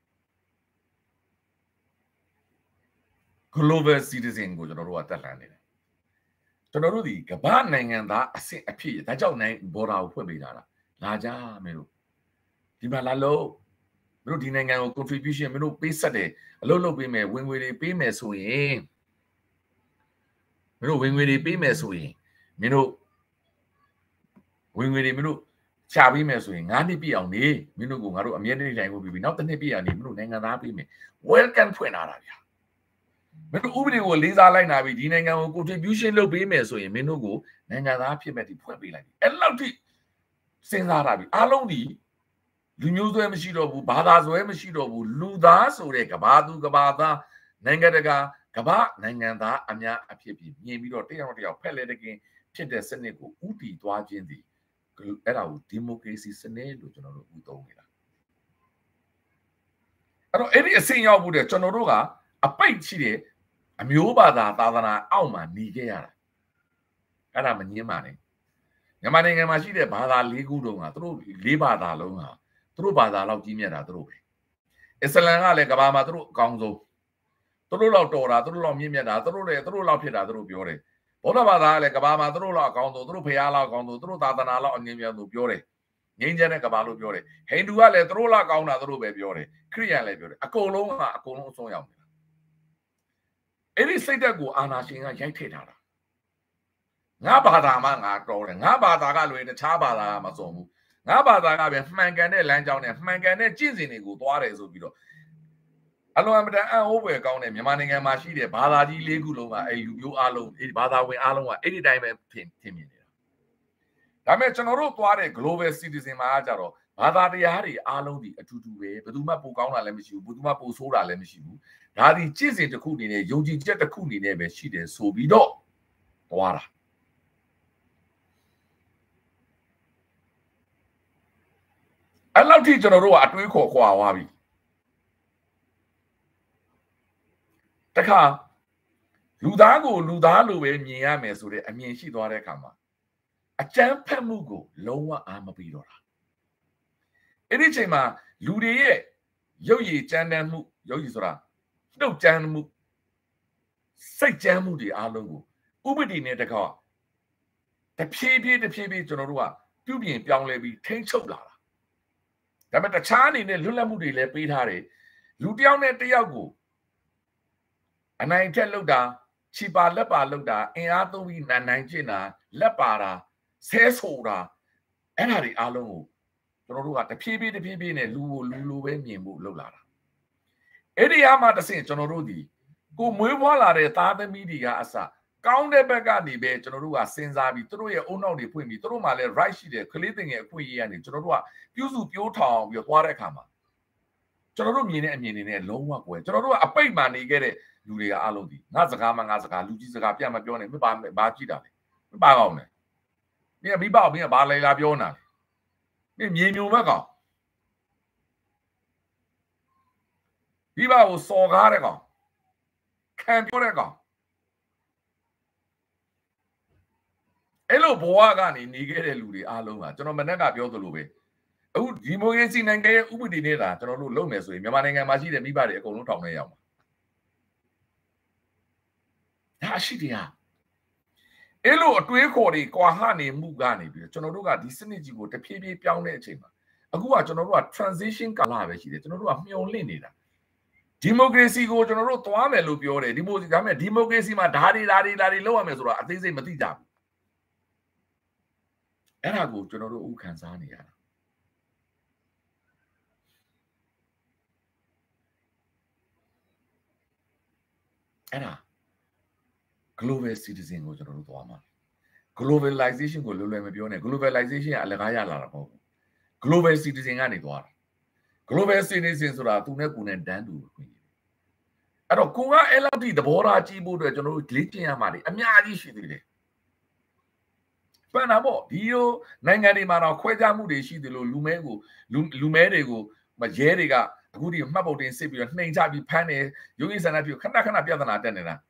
Speaker 1: global citizen ကိုကျွန်တော်တို့ကတက်လှမ်းနေတယ်ကျွန်တော်တို့ဒီကမ္ဘာနိုင်ငံသားအဆင့်အဖြစ်ဒါကြောင့်နိုင် border ကိုဖွင့်ပေးတာလားလာကြမင်းတို့ဒီမှာလာလို့မင်းတို့ဒီနိုင်ငံကို contribution မင်းတို့ပေးဆက်တယ်အလုပ်လုပ်ပေးမယ်ဝင်ငွေတွေပေးမယ်ဆိုရင်မင်းတို့ဝင်ငွေတွေပေးမယ်ဆိုရင်မင်းတို့ဝင်ငွေတွေမင်းတို့ချပေးမယ်ဆိုရင်9နှစ်ပြည့်အောင်နေမင်းတို့ကငါတို့အမြဲတမ်းတိုင်ဖို့ပြီးနောက်တစ်နှစ်ပြည့်အောင်နေမင်းတို့နိုင်ငံသားပေးမယ် welcome ဖွင့်လာတာဗျာမင်းတို့ဥပဒေကိုလေးစားလိုက်နာပြီးဒီနိုင်ငံကို contribution လုပ်ပေးမယ်ဆိုရင်မင်းတို့ကိုနိုင်ငံသားဖြစ်မဲ့ဒီဖွင့်ပေးလိုက်ပြီအဲ့လောက်ထိစဉ်းစားတာပြီအားလုံးဒီလူမျိုးစွဲမရှိတော့ဘူးဘာသာစွဲမရှိတော့ဘူးလူသားဆိုတဲ့ကဘာသူကဘာသားနိုင်ငံတကာကဘာနိုင်ငံသားအများအဖြစ်ပြီးမြင်ပြီးတော့တယောက်ဖက်လဲတကင်းဖြစ်တဲ့စနစ်ကိုဥတီသွားခြင်းဒီအဲ့ဒါကိုဒီမိုကရေစီစနစ်လို့ကျွန်တော်တို့ဥသုံးနေတာအဲ့တော့အဲ့ဒီအဆင့်ရောက်ဖို့တဲ့ကျွန်တော်တို့ကအပိတ်ရှိတဲ့အမျိုးဘာသာသာသနာအောက်မှာနေခဲ့ရတာအဲ့ဒါမငင်းပါနဲ့မြန်မာနိုင်ငံမှာရှိတဲ့ဘာသာ၄ခုလုံးကသူတို့၄ဘာသာလုံးဟာသူတို့ဘာသာလောက်ကြီးမြတ်တာသူတို့ပဲအစ္စလမ်ကလည်းကဘာမှာသူတို့အကောင်းဆုံးသူတို့လောက်တော်တာသူတို့လောက်မြင့်မြတ်တာသူတို့လောက်ဖြစ်တာသူတို့ပြောတယ်ဘောဓဘာသာလည်းကဘာမှာသူတို့လောက်အကောင်းဆုံးသူတို့ဖရားလောက်အကောင်းဆုံးသူတို့သာသနာလောက်အငြင်းမြန်သူပြောတယ်ငြိမ်းချမ်းတဲ့ကဘာလို့ပြောတယ်ဟိန္ဒူကလည်းသူတို့လောက်ကောင်းတာသူတို့ပဲပြောတယ်ခရစ်ယာန်လည်းပြောတယ်အကုန်လုံးကအဆုံးရောက်နေတာအဲ့ဒီစိတ်ဓာတ်ကိုအာနာရှင်ကရိုက်ထည့်ထားတာငါဘာသာမှငါတော်တယ်ငါဘာသာကလွယ်တခြားဘာသာကမစုံဘူးငါဘာသာကပဲမှန်ကန်တဲ့လမ်းကြောင်းနဲ့မှန်ကန်တဲ့ကျင့်စဉ်တွေကိုသွားတယ်ဆိုပြီးတော့အလွန်အမတန်အံ့ဩဖွယ်ကောင်းတဲ့မြန်မာနိုင်ငံမှာရှိတဲ့ဘာသာကြီး၄ခုလုံးကအဲ့လူမျိုးအားလုံးအဲ့ဘာသာဝင်အားလုံးကအဲ့ဒီတိုင်းပဲထင်မြင်နေတာဒါပေမဲ့ကျွန်တော်တို့သွားတဲ့ global citizen မှာကြတော့ဘာသာတရားတွေအားလုံးဒီအတူတူပဲဘယ်သူမှပိုကောင်းတာလည်းမရှိဘူးဘယ်သူမှပိုဆိုးတာလည်းမရှိဘူးဒါဒီကျင့်စဉ်တစ်ခုအနေနဲ့ယုံကြည်ချက်တစ်ခုအနေနဲ့ပဲရှိတယ်ဆိုပြီးတော့သွားတာအဲ့လောက်ထိကျွန်တော်တို့ကအတွေးခေါ်ခွာသွားပြီတခါလူသားကိုလူသားလိုပဲမြင်ရမယ်ဆိုတဲ့အမြင်ရှိသွားတဲ့အခါမှာအကြမ်းဖက်မှုကိုလုံးဝအားမပေးတော့တာအဲ့ဒီအချိန်မှာလူတွေရဲ့ရုပ်ရည်ကြမ်းတမ်းမှုရုပ်ရည်ဆိုတာနှုတ်ကြမ်းမှုစိတ်ကြမ်းမှုတွေအားလုံးကိုဥပဒေနဲ့တခါတဖြည်းဖြည်းကျွန်တော်တို့ကပြုပြင်ပြောင်းလဲပြီးထိန်းချုပ်လာတာဒါပေမဲ့တခြားအနေနဲ့လွတ်လပ်မှုတွေလည်းပေးထားတယ်လူတယောက်နဲ့တယောက်ကိုအနိုင်ထက်လောက်တာချီပါလက်ပါလောက်တာအင်အားသုံးပြီးနိုင်ကျင့်တာလက်ပါတာဆဲဆိုတာအဲ့ဒါတွေအားလုံးကိုကျွန်တော်တို့ကတဖြည်းဖြည်းနဲ့လူကိုလူလိုပဲမြင်ဖို့လုပ်လာတာအဲ့ဒီအားမှတစ်ဆင့်ကျွန်တော်တို့ဒီကိုမွေးဖွားလာတဲ့သားသမီးတွေကအစကောင်းတဲ့ဘက်ကနေပဲကျွန်တော်တို့ကစဉ်းစားပြီးသူတို့ရဲ့အုံနောက်တွေဖွင့်ပြီးသူတို့မှလည်း right ရှိတဲ့ကလေးတင်ငယ်အခွင့်အရေးကနေကျွန်တော်တို့ကပြုစုပြိုးထောင်ပြီးသွားတဲ့အခါမှာကျွန်တော်တို့မြင်တဲ့အမြင်တွေနဲ့လုံးဝကွယ်ကျွန်တော်တို့ကအပိတ်မှနေခဲ့တဲ့လူတွေကအားလုံးဒီငါစကားမှငါစကားလူကြီးစကားပြန်မပြောနဲ့မဘာကြည့်တာလဲမပါကောင်းနဲ့မင်းမိဘမင်းကဘာလဲလာပြောနေတာမင်းမြေမြုံဘက်ကောင်မိဘကိုစော်ကားတဲ့ကောင်ခံပြောတဲ့ကောင်အဲ့လိုဘဝကနေနေခဲ့တဲ့လူတွေအားလုံးကကျွန်တော်မနေ့ကပြောသလိုပဲအခုဒီမိုကရေစီနိုင်ငံရဲ့ဥပဒေနဲ့တာကျွန်တော်တို့လုပ်မယ်ဆိုရင်မြန်မာနိုင်ငံမှာရှိတဲ့မိဘတွေအကုန်လုံးထောင်ထဲရောက်မှာဒါရှိတရားအဲ့လိုအတွေးခေါ်တွေကွာဟနေမှုကနေပြီးကျွန်တော်တို့ကဒီစနစ်ကြီးကိုတဖြည်းဖြည်းပြောင်းတဲ့အချိန်မှာအခုကကျွန်တော်တို့က transition ကာလပဲရှိတယ်ကျွန်တော်တို့ကမျှော်လင့်နေတာဒီမိုကရေစီကိုကျွန်တော်တို့သွားမယ်လို့ပြောတယ်ဒီမိုကရေစီဒါပေမဲ့ဒီမိုကရေစီမှာဓာရီလုပ်ရမယ်ဆိုတာအသေးစိတ်မသိကြဘူးအဲ့ဒါကိုကျွန်တော်တို့ဥခံစားနေရတာအဲ့ဒါ global citizen ကိုကျွန်တော်တို့သွားမှာ globalization ကိုလွယ်လွယ်မပြောနဲ့ globalization ကအလကားရလာတာမဟုတ်ဘူး global citizen ကနေသွားတာ global citizen ဆိုတာသူနဲ့ကိုယ်နဲ့တန်းတူခွင့်အဲ့တော့ကိုကအဲ့လောက်ထိသဘောထားကြည့်ဖို့အတွက်ကျွန်တော်တို့လေ့ကျင့်ရမှာလေအများကြီးရှိသေးတယ်ပန်တာပေါ့ဒီလိုနိုင်ငံတွေမှာတော့ခွဲခြားမှုတွေရှိတယ်လို့လူမဲတွေကိုရဲတွေကအခုဒီမှတ်ပုံတင်စစ်ပြီးတော့နှိမ်ချပြီးဖမ်းတယ်ရုပ်ရည်ဆန္ဒပြုခဏပြဿနာတက်နေတာ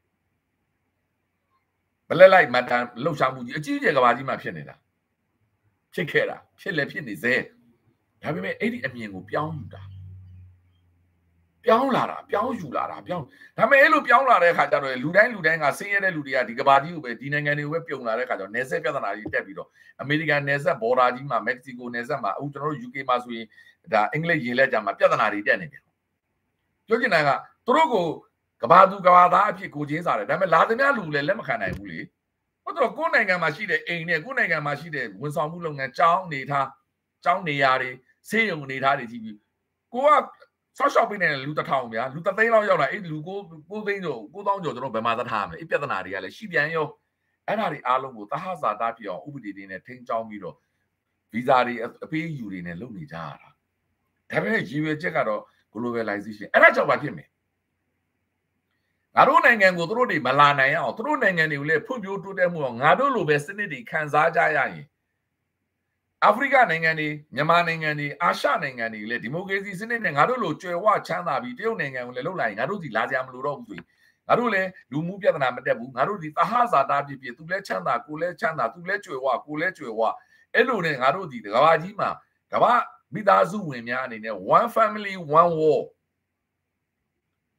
Speaker 1: ဘလက်လိုက်မတန်လှုပ်ရှားမှုကြီးအကြီးအကျယ်ကဘာကြီးမှဖြစ်နေတာဖြစ်ခဲ့တာဖြစ်လည်းဖြစ်နေစေဒါပေမဲ့အဲ့ဒီအမြင်ကိုပြောင်းယူတာပြောင်းလာတာပြောင်းယူလာတာပြောင်းဒါပေမဲ့အဲ့လိုပြောင်းလာတဲ့အခါကျတော့လူတိုင်းကဆင်းရဲတဲ့လူတွေကဒီကဘာကြီးကိုပဲဒီနိုင်ငံတွေကိုပဲပြုံလာတဲ့အခါကျတော့နယ်စပ်ပြဿနာကြီးတက်ပြီးတော့အမေရိကန်နယ်စပ်ဘော်ဒါကြီးမှာမက္ကဆီကိုနယ်စပ်မှာအခုကျွန်တော်တို့ UK မှာဆိုရင်ဒါအင်္ဂလိပ်ရေလက်ကြမှာပြဿနာတွေတက်နေတယ်ပြောချင်တာကသူတို့ကိုကဘာသူကဘာသားအဖြစ်ကိုချင်းစားတယ်ဒါပေမဲ့လာသမျှလူလည်းလက်မခံနိုင်ဘူးလေဟုတ်တော့ကိုယ်နိုင်ငံမှာရှိတဲ့အိမ်နဲ့ကိုယ်နိုင်ငံမှာရှိတဲ့ဝန်ဆောင်မှုလုပ်ငန်းကျောင်းနေရာတွေဆေးရုံနေထားတွေကြည့်ပြီးကိုကဆောက်ရှောက်ပေးနေတဲ့လူ1000ဗျာလူ3သိန်းလောက်ရောက်လာအဲ့လူ9သိန်းကျော်9000ကျော်ကျွန်တော်ဘယ်မှာသထားမလဲအဲ့ပြဿနာတွေကလည်းရှိပြန်ရောအဲ့ဒါတွေအားလုံးကိုသဟဇာတဖြစ်အောင်ဥပဒေတွေနဲ့ထိန်းကျောင်းပြီးတော့ဗီဇာတွေအပေးယူတွေနဲ့လုပ်နေကြရတာဒါပေမဲ့ရည်ရွယ်ချက်ကတော့ globalization အဲ့ဒါကြောင့်ပါဖြစ်မယ်ငါတို့နိုင်ငံကိုတို့တွေမလာနိုင်အောင်တို့နိုင်ငံတွေကိုလည်းဖွံ့ဖြိုးတိုးတက်မှုအောင်ငါတို့လိုပဲစနစ်တွေခံစားကြရရင်အာဖရိကနိုင်ငံတွေမြန်မာနိုင်ငံတွေအာရှနိုင်ငံတွေလည်းဒီမိုကရေစီစနစ်နဲ့ငါတို့လိုကြွယ်ဝချမ်းသာပြီးတရုတ်နိုင်ငံကိုလည်းလှုပ်လိုက်ရင်ငါတို့ဒီလာကြမလို့တော့ဘူးဆိုရင်ငါတို့လည်းလူမှုပြဿနာမတက်ဘူးငါတို့ဒီသဟဇာတဖြစ်သူလည်းချမ်းသာကိုလည်းချမ်းသာသူလည်းကြွယ်ဝကိုလည်းကြွယ်ဝအဲ့လိုနဲ့ငါတို့ဒီကဘာကြီးမှာကဘာမိသားစုဝင်များအနေနဲ့ one family one war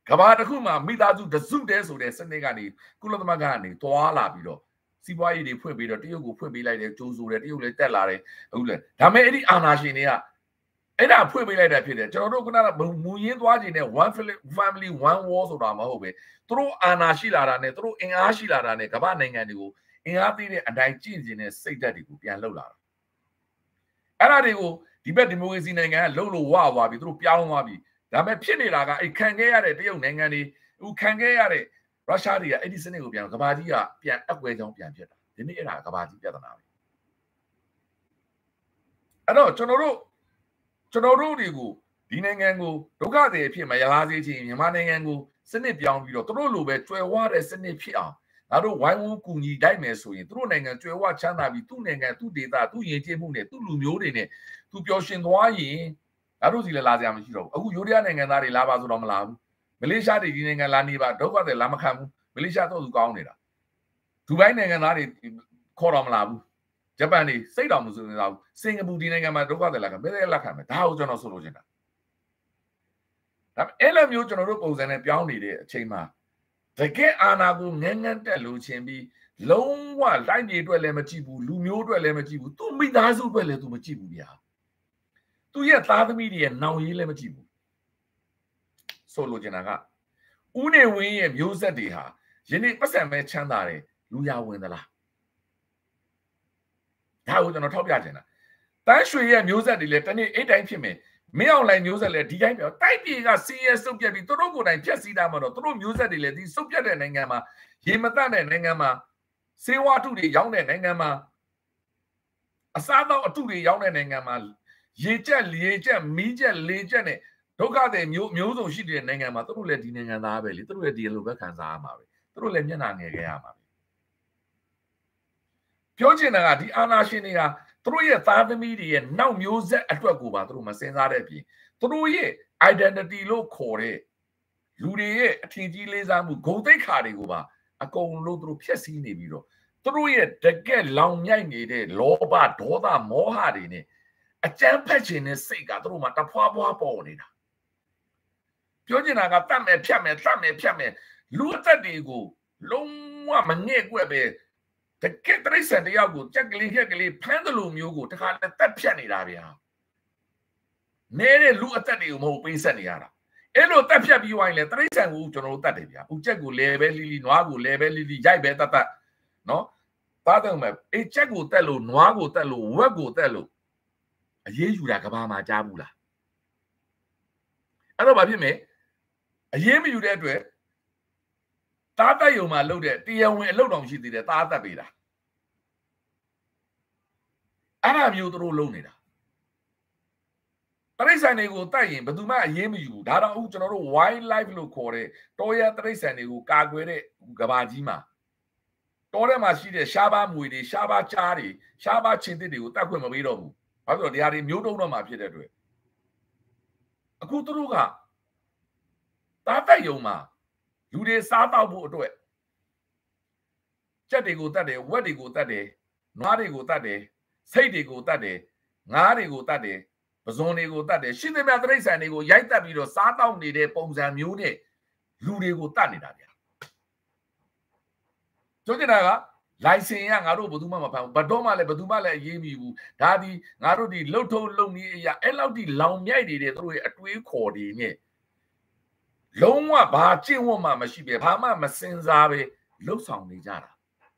Speaker 1: ကဘာတစ်ခုမှမိသားစုတစုတည်းဆိုတဲ့စနစ်ကနေကုလသမဂ္ဂကနေတွာလာပြီးတော့စီးပွားရေးတွေဖွင့်ပြီးတော့တရုတ်ကိုဖွင့်ပေးလိုက်တယ်ကြိုးဆိုတယ်တရုတ်လည်းတက်လာတယ်ဟုတ်လေဒါပေမဲ့အဲ့ဒီအာဏာရှင်တွေကအဲ့ဒါဖွင့်ပေးလိုက်တာဖြစ်တယ်ကျွန်တော်တို့ခုနကမူရင်းသွားခြင်းနဲ့ one family one war ဆိုတာမဟုတ်ပဲသူတို့အာဏာရှိလာတာနဲ့သူတို့အင်အားရှိလာတာနဲ့ကမ္ဘာနိုင်ငံတွေကိုအင်အားသေးတဲ့အတိုင်းကျင့်ခြင်းနဲ့စိတ်ဓာတ်တွေကိုပြန်လှုပ်လာတာအဲ့ဒါတွေကိုဒီဘက်ဒီမိုကရေစီနိုင်ငံကလှုပ်လို့ဝသွားပြီသူတို့ပြောင်းသွားပြီဒါပေမဲ့ဖြစ်နေတာကအဲ့ခံခဲ့ရတဲ့တရုတ်နိုင်ငံတွေဟိုခံခဲ့ရတဲ့ရုရှားတွေကအဲ့ဒီစနစ်ကိုပြန်ကဘာကြီးကပြန်အကွဲကြောင်းပြန်ဖြစ်တာဒီနေ့အဲ့ဒါကဘာကြီးပြဿနာပဲအဲ့တော့ကျွန်တော်တို့တွေကိုဒီနိုင်ငံကိုဒုက္ခတွေအဖြစ်မရလာစေချင်မြန်မာနိုင်ငံကိုစနစ်ပြောင်းပြီးတော့သူတို့လိုပဲကျွယ်ဝတဲ့စနစ်ဖြစ်အောင်ငါတို့ဝိုင်းဝန်းကူညီတိုက်မယ်ဆိုရင်သူတို့နိုင်ငံကျွယ်ဝချမ်းသာပြီးသူ့နိုင်ငံသူ့ဒေသသူ့ယဉ်ကျေးမှုနဲ့သူ့လူမျိုးတွေနဲ့သူပျော်ရွှင်သွားရင်ငါတို့စီလည်းလာစရာမရှိတော့ဘူးအခုယူရီးယားနိုင်ငံသားတွေလာပါဆိုတော့မလာဘူးမလေးရှားတွေဒီနိုင်ငံလာနေပါဒုက္ခတွေလာမခံဘူးမလေးရှားတော့သူကောင်းနေတာဒူဘိုင်းနိုင်ငံသားတွေခေါ်တော့မလာဘူးဂျပန်တွေစိတ်တော်မဆိုနေတာဘူးစင်ကာပူဒီနိုင်ငံမှာဒုက္ခတွေလာခံဘယ်လိုလက်ခံမလဲဒါကိုကျွန်တော်ဆိုလို့ချင်တာဒါအဲ့လိုမျိုးကျွန်တော်တို့ပုံစံနဲ့ပြောင်းနေတဲ့အချိန်မှာတကယ်အာဏာကိုငန်းငန်းတက်လို့ချင်းပြီးလုံးဝတိုင်းပြည်အတွက်လည်းမကြည့်ဘူးလူမျိုးအတွက်လည်းမကြည့်ဘူးသူ့မိသားစုအတွက်လည်းသူမကြည့်ဘူးဗျာသူရဲ့သားသမီးတွေရဲ့နောင်ရေးလည်းမကြည့်ဘူးဆိုလိုချင်တာကဦးနေဝင်းရဲ့မျိုးဆက်တွေဟာယနေ့ပတ်စံမဲ့ချမ်းသာတယ်လူရဝင်သလားဒါကိုကျွန်တော်ထောက်ပြချင်တာတန်းရွှေရဲ့မျိုးဆက်တွေလည်းတနေ့အိတ်တိုင်းဖြစ်မယ်မင်းအောင်လိုင်းမျိုးဆက်လည်းဒီတိုင်းပြောတိုက်ပြည်ကစီးရဲစုပ်ပြက်ပြီးသူတို့ကိုယ်တိုင်ဖြက်စီးတာမှတော့သူတို့မျိုးဆက်တွေလည်းဒီစုပ်ပြက်တဲ့နိုင်ငံမှာရေမတတ်တဲ့နိုင်ငံမှာစေဝါထုတွေရောင်းတဲ့နိုင်ငံမှာအစားအသောက်အထုတွေရောင်းတဲ့နိုင်ငံမှာရေကျက်လေကျက်မီးကျက်လေကျက်နဲ့ဒုက္ခတွေမျိုးစုံရှိတဲ့နိုင်ငံမှာသူတို့လည်းဒီနိုင်ငံသားပဲလေသူတို့လည်းဒီလိုပဲခံစားရမှာပဲသူတို့လည်းမျက်နှာငယ်ခဲ့ရမှာပဲပြောချင်တာကဒီအာဏာရှင်တွေကသူတို့ရဲ့သားသမီးတွေရဲ့နောက်မျိုးဆက်အတွက်ကိုပါသူတို့မစင်စားတဲ့အပြင်သူတို့ရဲ့ identity လို့ခေါ်တဲ့လူတွေရဲ့အထင်ကြီးလေးစားမှုဂုဏ်သိက္ခာတွေကိုပါအကုန်လုံးသူတို့ဖျက်ဆီးနေပြီးတော့သူတို့ရဲ့တကယ်လောင်မြိုက်နေတဲ့လောဘဒေါသမောဟတွေနဲ့အကြမ်းဖက်ခြင်းနဲ့စိတ်ကသူတို့မှာတဖွာဖွာပေါ်နေတာပြောချင်တာကတတ်မယ်ဖြတ်မယ်လူအသက်တွေကိုလုံးဝမငဲ့ကွက်ပဲတကယ်တရိတ်ဆန်တယောက်ကိုကြက်ကလေးခက်ကလေးဖမ်းတယ်လို့မျိုးကိုတခါနဲ့တက်ဖြတ်နေတာဗျာနေတဲ့လူအသက်တွေကိုမဟုတ်ပေးဆက်နေရတာအဲ့လိုတက်ဖြတ်ပြီးဝိုင်းလဲတရိတ်ဆန်ကိုကျွန်တော်တို့တတ်တယ်ဗျာဦးကြက်ကိုလဲပဲလီလီနွားကိုလဲပဲလီလီရိုက်ပဲတတ်နော်သားတယ်မဲ့အေးကြက်ကိုတက်လို့နွားကိုတက်လို့ဝက်ကိုတက်လို့အရေးယူတာကဘာမှကြားဘူးလားအဲ့တော့ဘာဖြစ်မလဲအရေးမယူတဲ့အတွက်သားတက်ယုံမှာလှုပ်တဲ့တရားဝင်အလုပ်တော်ရှိသေးတယ်သားတက်ပေးတာအဲ့ဒါမျိုးသူတို့လုပ်နေတာတရိတ်ဆန်တွေကိုတက်ရင်ဘယ်သူမှအရေးမယူဘူးဒါတော့အခုကျွန်တော်တို့ wildlife လို့ခေါ်တဲ့တောရတရိတ်ဆန်တွေကိုကာကွယ်တဲ့ကဘာကြီးမှာတောထဲမှာရှိတဲ့ရှားပါမွေတွေရှားပါကြားတွေရှားပါချင်းတစ်တွေကိုတက်ခွင့်မပေးတော့ဘူးဘာလို့လဲတရားတွေမျိုးတုံးတော့မှာဖြစ်တဲ့အတွက်အခုသူတို့ကသားတက်ယုံမှာလူတွေစားတော့ဖို့အတွက်ကြက်တွေကိုတတ်တယ်ဝက်တွေကိုတတ်တယ်နွားတွေကိုတတ်တယ်စိတ်တွေကိုတတ်တယ်ငါးတွေကိုတတ်တယ်ပဇွန်တွေကိုတတ်တယ်ရှိသမျှတရိတ်ဆန်တွေကိုရိုက်တက်ပြီးတော့စားတော့နေတဲ့ပုံစံမျိုးနဲ့လူတွေကိုတတ်နေတာဗျာကျိုးကျတာကလိုင်စင်ရငါတို့ဘယ်သူမှမဖမ်းဘူးဘတော့မှလည်းဘယ်သူမှလည်းအရေးမီဘူးဒါဒီငါတို့ဒီလှုပ်ထုံးလုံနေအရာအဲ့လောက်ဒီလောင်မြိုက်နေတဲ့သူတို့ရဲ့အတွေးခေါ်တွေနဲ့လုံးဝဘာကျင့်ဝတ်မှမရှိပဲဘာမှမစင်စားပဲလှုပ်ဆောင်နေကြတာ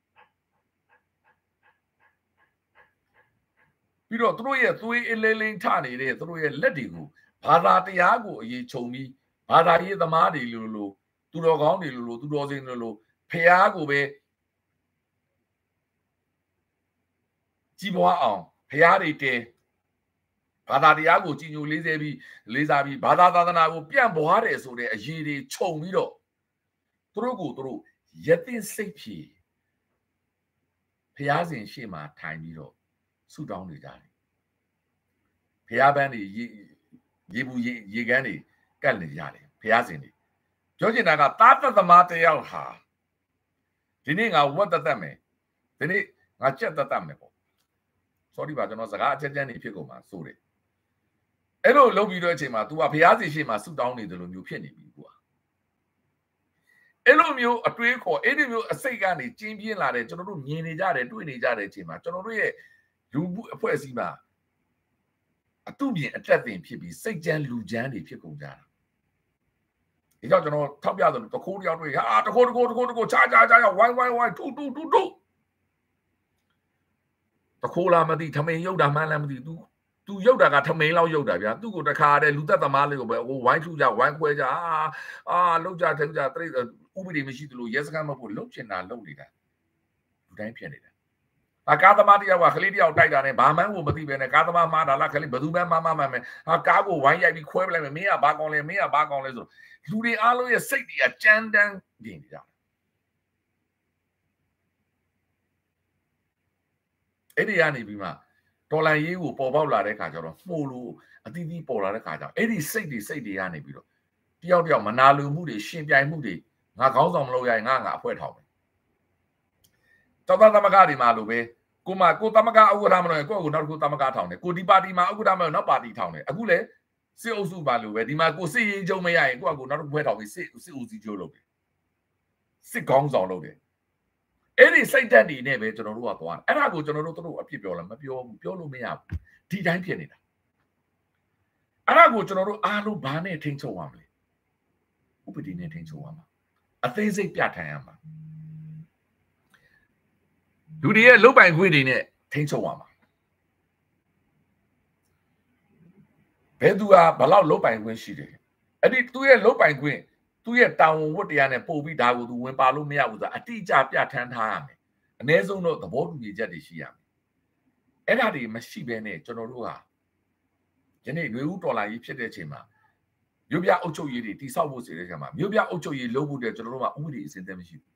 Speaker 1: ပြီးတော့သူတို့ရဲ့သွေးအလဲလိန်ထနေတဲ့သူတို့ရဲ့လက်တွေကိုဘာသာတရားကိုအရေးခြုံပြီးဘာသာရေးသမားတွေလို့သူတော်ကောင်းတွေလို့သူတော်စင်လို့ဖျားကိုပဲကြီးပွားအောင်ဖျားတွေတဲဘာသာတရားကိုကြီးညိုလေးစားပြီးဘာသာသာသနာကိုပြန့်ပွားတယ်ဆိုတဲ့အရေးတွေခြုံပြီးတော့သူတို့ရတဲ့စိတ်ဖြည်ဖျားစဉ်ရှေ့မှာထိုင်ပြီးတော့ဆုတောင်းနေကြတယ်ဖျားပန်းတွေရေဘူးရေကန်းတွေကတ်နေကြတယ်ဖျားစဉ်တွေပြောချင်တာကတာတသမားတယောက်ဟာဒီနေ့ငါဝတ်တတ်မယ်ဒီနေ့ငါကြက်တတ်မယ်ပေါ့ sorry ပါကျွန်တော်စကားအချက်ချက်နေဖြစ်ကုန်ပါဆိုတယ်အဲ့လိုလုပ်ပြီးတော့အချိန်မှာ तू ကဖျားစီရှိမှဆူတောင်းနေတယ်လို့မျိုးဖြစ်နေပြီကွာအဲ့လိုမျိုးအတွေးခေါ်အဲ့ဒီမျိုးအစိတ်ကနေကျင်းပြင်းလာတဲ့ကျွန်တော်တို့မြင်နေကြတယ်တွေ့နေကြတဲ့အချိန်မှာကျွန်တော်တို့ရဲ့လူမှုအဖွဲ့အစည်းမှာအတုပြင်အတက်တင်ဖြစ်ပြီးစိတ်ကြမ်းလူကြမ်းတွေဖြစ်ကုန်ကြတာဒီကြောင့်ကျွန်တော်ထောက်ပြတယ်တခိုးတယောက်တွေ့ဟာတခိုးချာဝိုင်းထူတခိုးလာမသိထမိန်ရုပ်တာမှန်းလည်းမသိသူရုပ်တာကထမိန်လောက်ရုပ်တာဗျာသူ့ကိုတခါတည်းလူသက်သမားလေးကိုပဲဟိုဝိုင်းထူကြဝိုင်းခွဲကြလောက်ကြထက်ကြတိတ်ဥပဒေမရှိသလိုရဲစခန်းမဖို့လှုပ်ချင်တာလှုပ်နေတာလူတိုင်းဖြစ်နေတာကားသမားတယောက်ကကလေးတယောက်တိုက်တာနဲ့ဘာမှန်းကိုမသိပဲနဲ့ကားသမားမှားတာလားကလေးဘယ်သူမှမှားမယ်ကားကိုဝိုင်းရိုက်ပြီးခွဲပလိုက်မယ်မင်းကဘာကောင်းလဲဆိုလူတွေအားလုံးရဲ့စိတ်တွေကကြမ်းတမ်းနေကြအဲ့ဒီကနေပြီးမှတော်လန်ရေးကိုပေါ်ပေါက်လာတဲ့ခါကျတော့မှုလို့အသီးသီးပေါ်လာတဲ့ခါကျတော့အဲ့ဒီစိတ်တွေကနေပြီးတော့တယောက်မနာလိုမှုတွေရှင်ပြိုင်မှုတွေငါခေါင်းဆောင်မလုပ်ရရင်ငါအဖွဲ့ထောင်မယ်တော်သားသမဂတွေမှာလိုပဲကိုသမဂဥက္ကဋ္ဌမလို့ရင်ကိုယ့်ကိုနောက်တစ်ခုသမဂထောင်တယ်ကိုဒီပါတီမှာဥက္ကဋ္ဌမလို့နောက်ပါတီထောင်တယ်အခုလေစစ်အုပ်စုပါလို့ပဲဒီမှာကိုစစ်ရေးချုပ်မရရင်ကိုယ့်ကိုနောက်တစ်ခုဖွဲ့ထောင်ပြီးစစ်ဦးစီးချုပ်လုပ်တယ်စစ်ကောင်းဆောင်လုပ်တယ်အဲ့ဒီစိတ်ဓာတ်တွေနဲ့ပဲကျွန်တော်တို့ကသွားတယ်အဲ့ဒါကိုကျွန်တော်တို့အပြစ်ပြောလားမပြောဘူးပြောလို့မရဘူးဒီတိုင်းဖြစ်နေတာအဲ့ဒါကိုကျွန်တော်တို့အားလုံးဘာနဲ့ထိန်းချုပ်ရမလဲဥပဒေနဲ့ထိန်းချုပ်ရမှာအသေးစိတ်ပြဋ္ဌာန်းရမှာလူတွေရဲ့လုတ်ပိုင်ခွင့်တွေနဲ့ထိန်းချုပ်ရမှာဘယ်သူကဘလောက်လုတ်ပိုင်ခွင့်ရှိတယ်အဲ့ဒီသူ့ရဲ့လုတ်ပိုင်ခွင့်သူ့ရဲ့တာဝန်ဝတ္တရားနဲ့ပို့ပြီးဒါကိုသူဝင်ပါလို့မရဘူးဆိုတာအတိအကျပြဋ္ဌာန်းထားရမယ်အနည်းဆုံးတော့သဘောတူညီချက်တွေရှိရမယ်အဲ့ဒါတွေမရှိဘဲနဲ့ကျွန်တော်တို့ဟာယနေ့ຫນွေဦးတော်လာကြီးဖြစ်တဲ့အချိန်မှာမြို့ပြအုပ်ချုပ်ရေးတွေတိဆောက်ဖို့ဆိုတဲ့အခါမှာမြို့ပြအုပ်ချုပ်ရေးလုပ်ဖို့တဲ့ကျွန်တော်တို့ကဥပဒေအစဉ်အသက်မရှိဘူး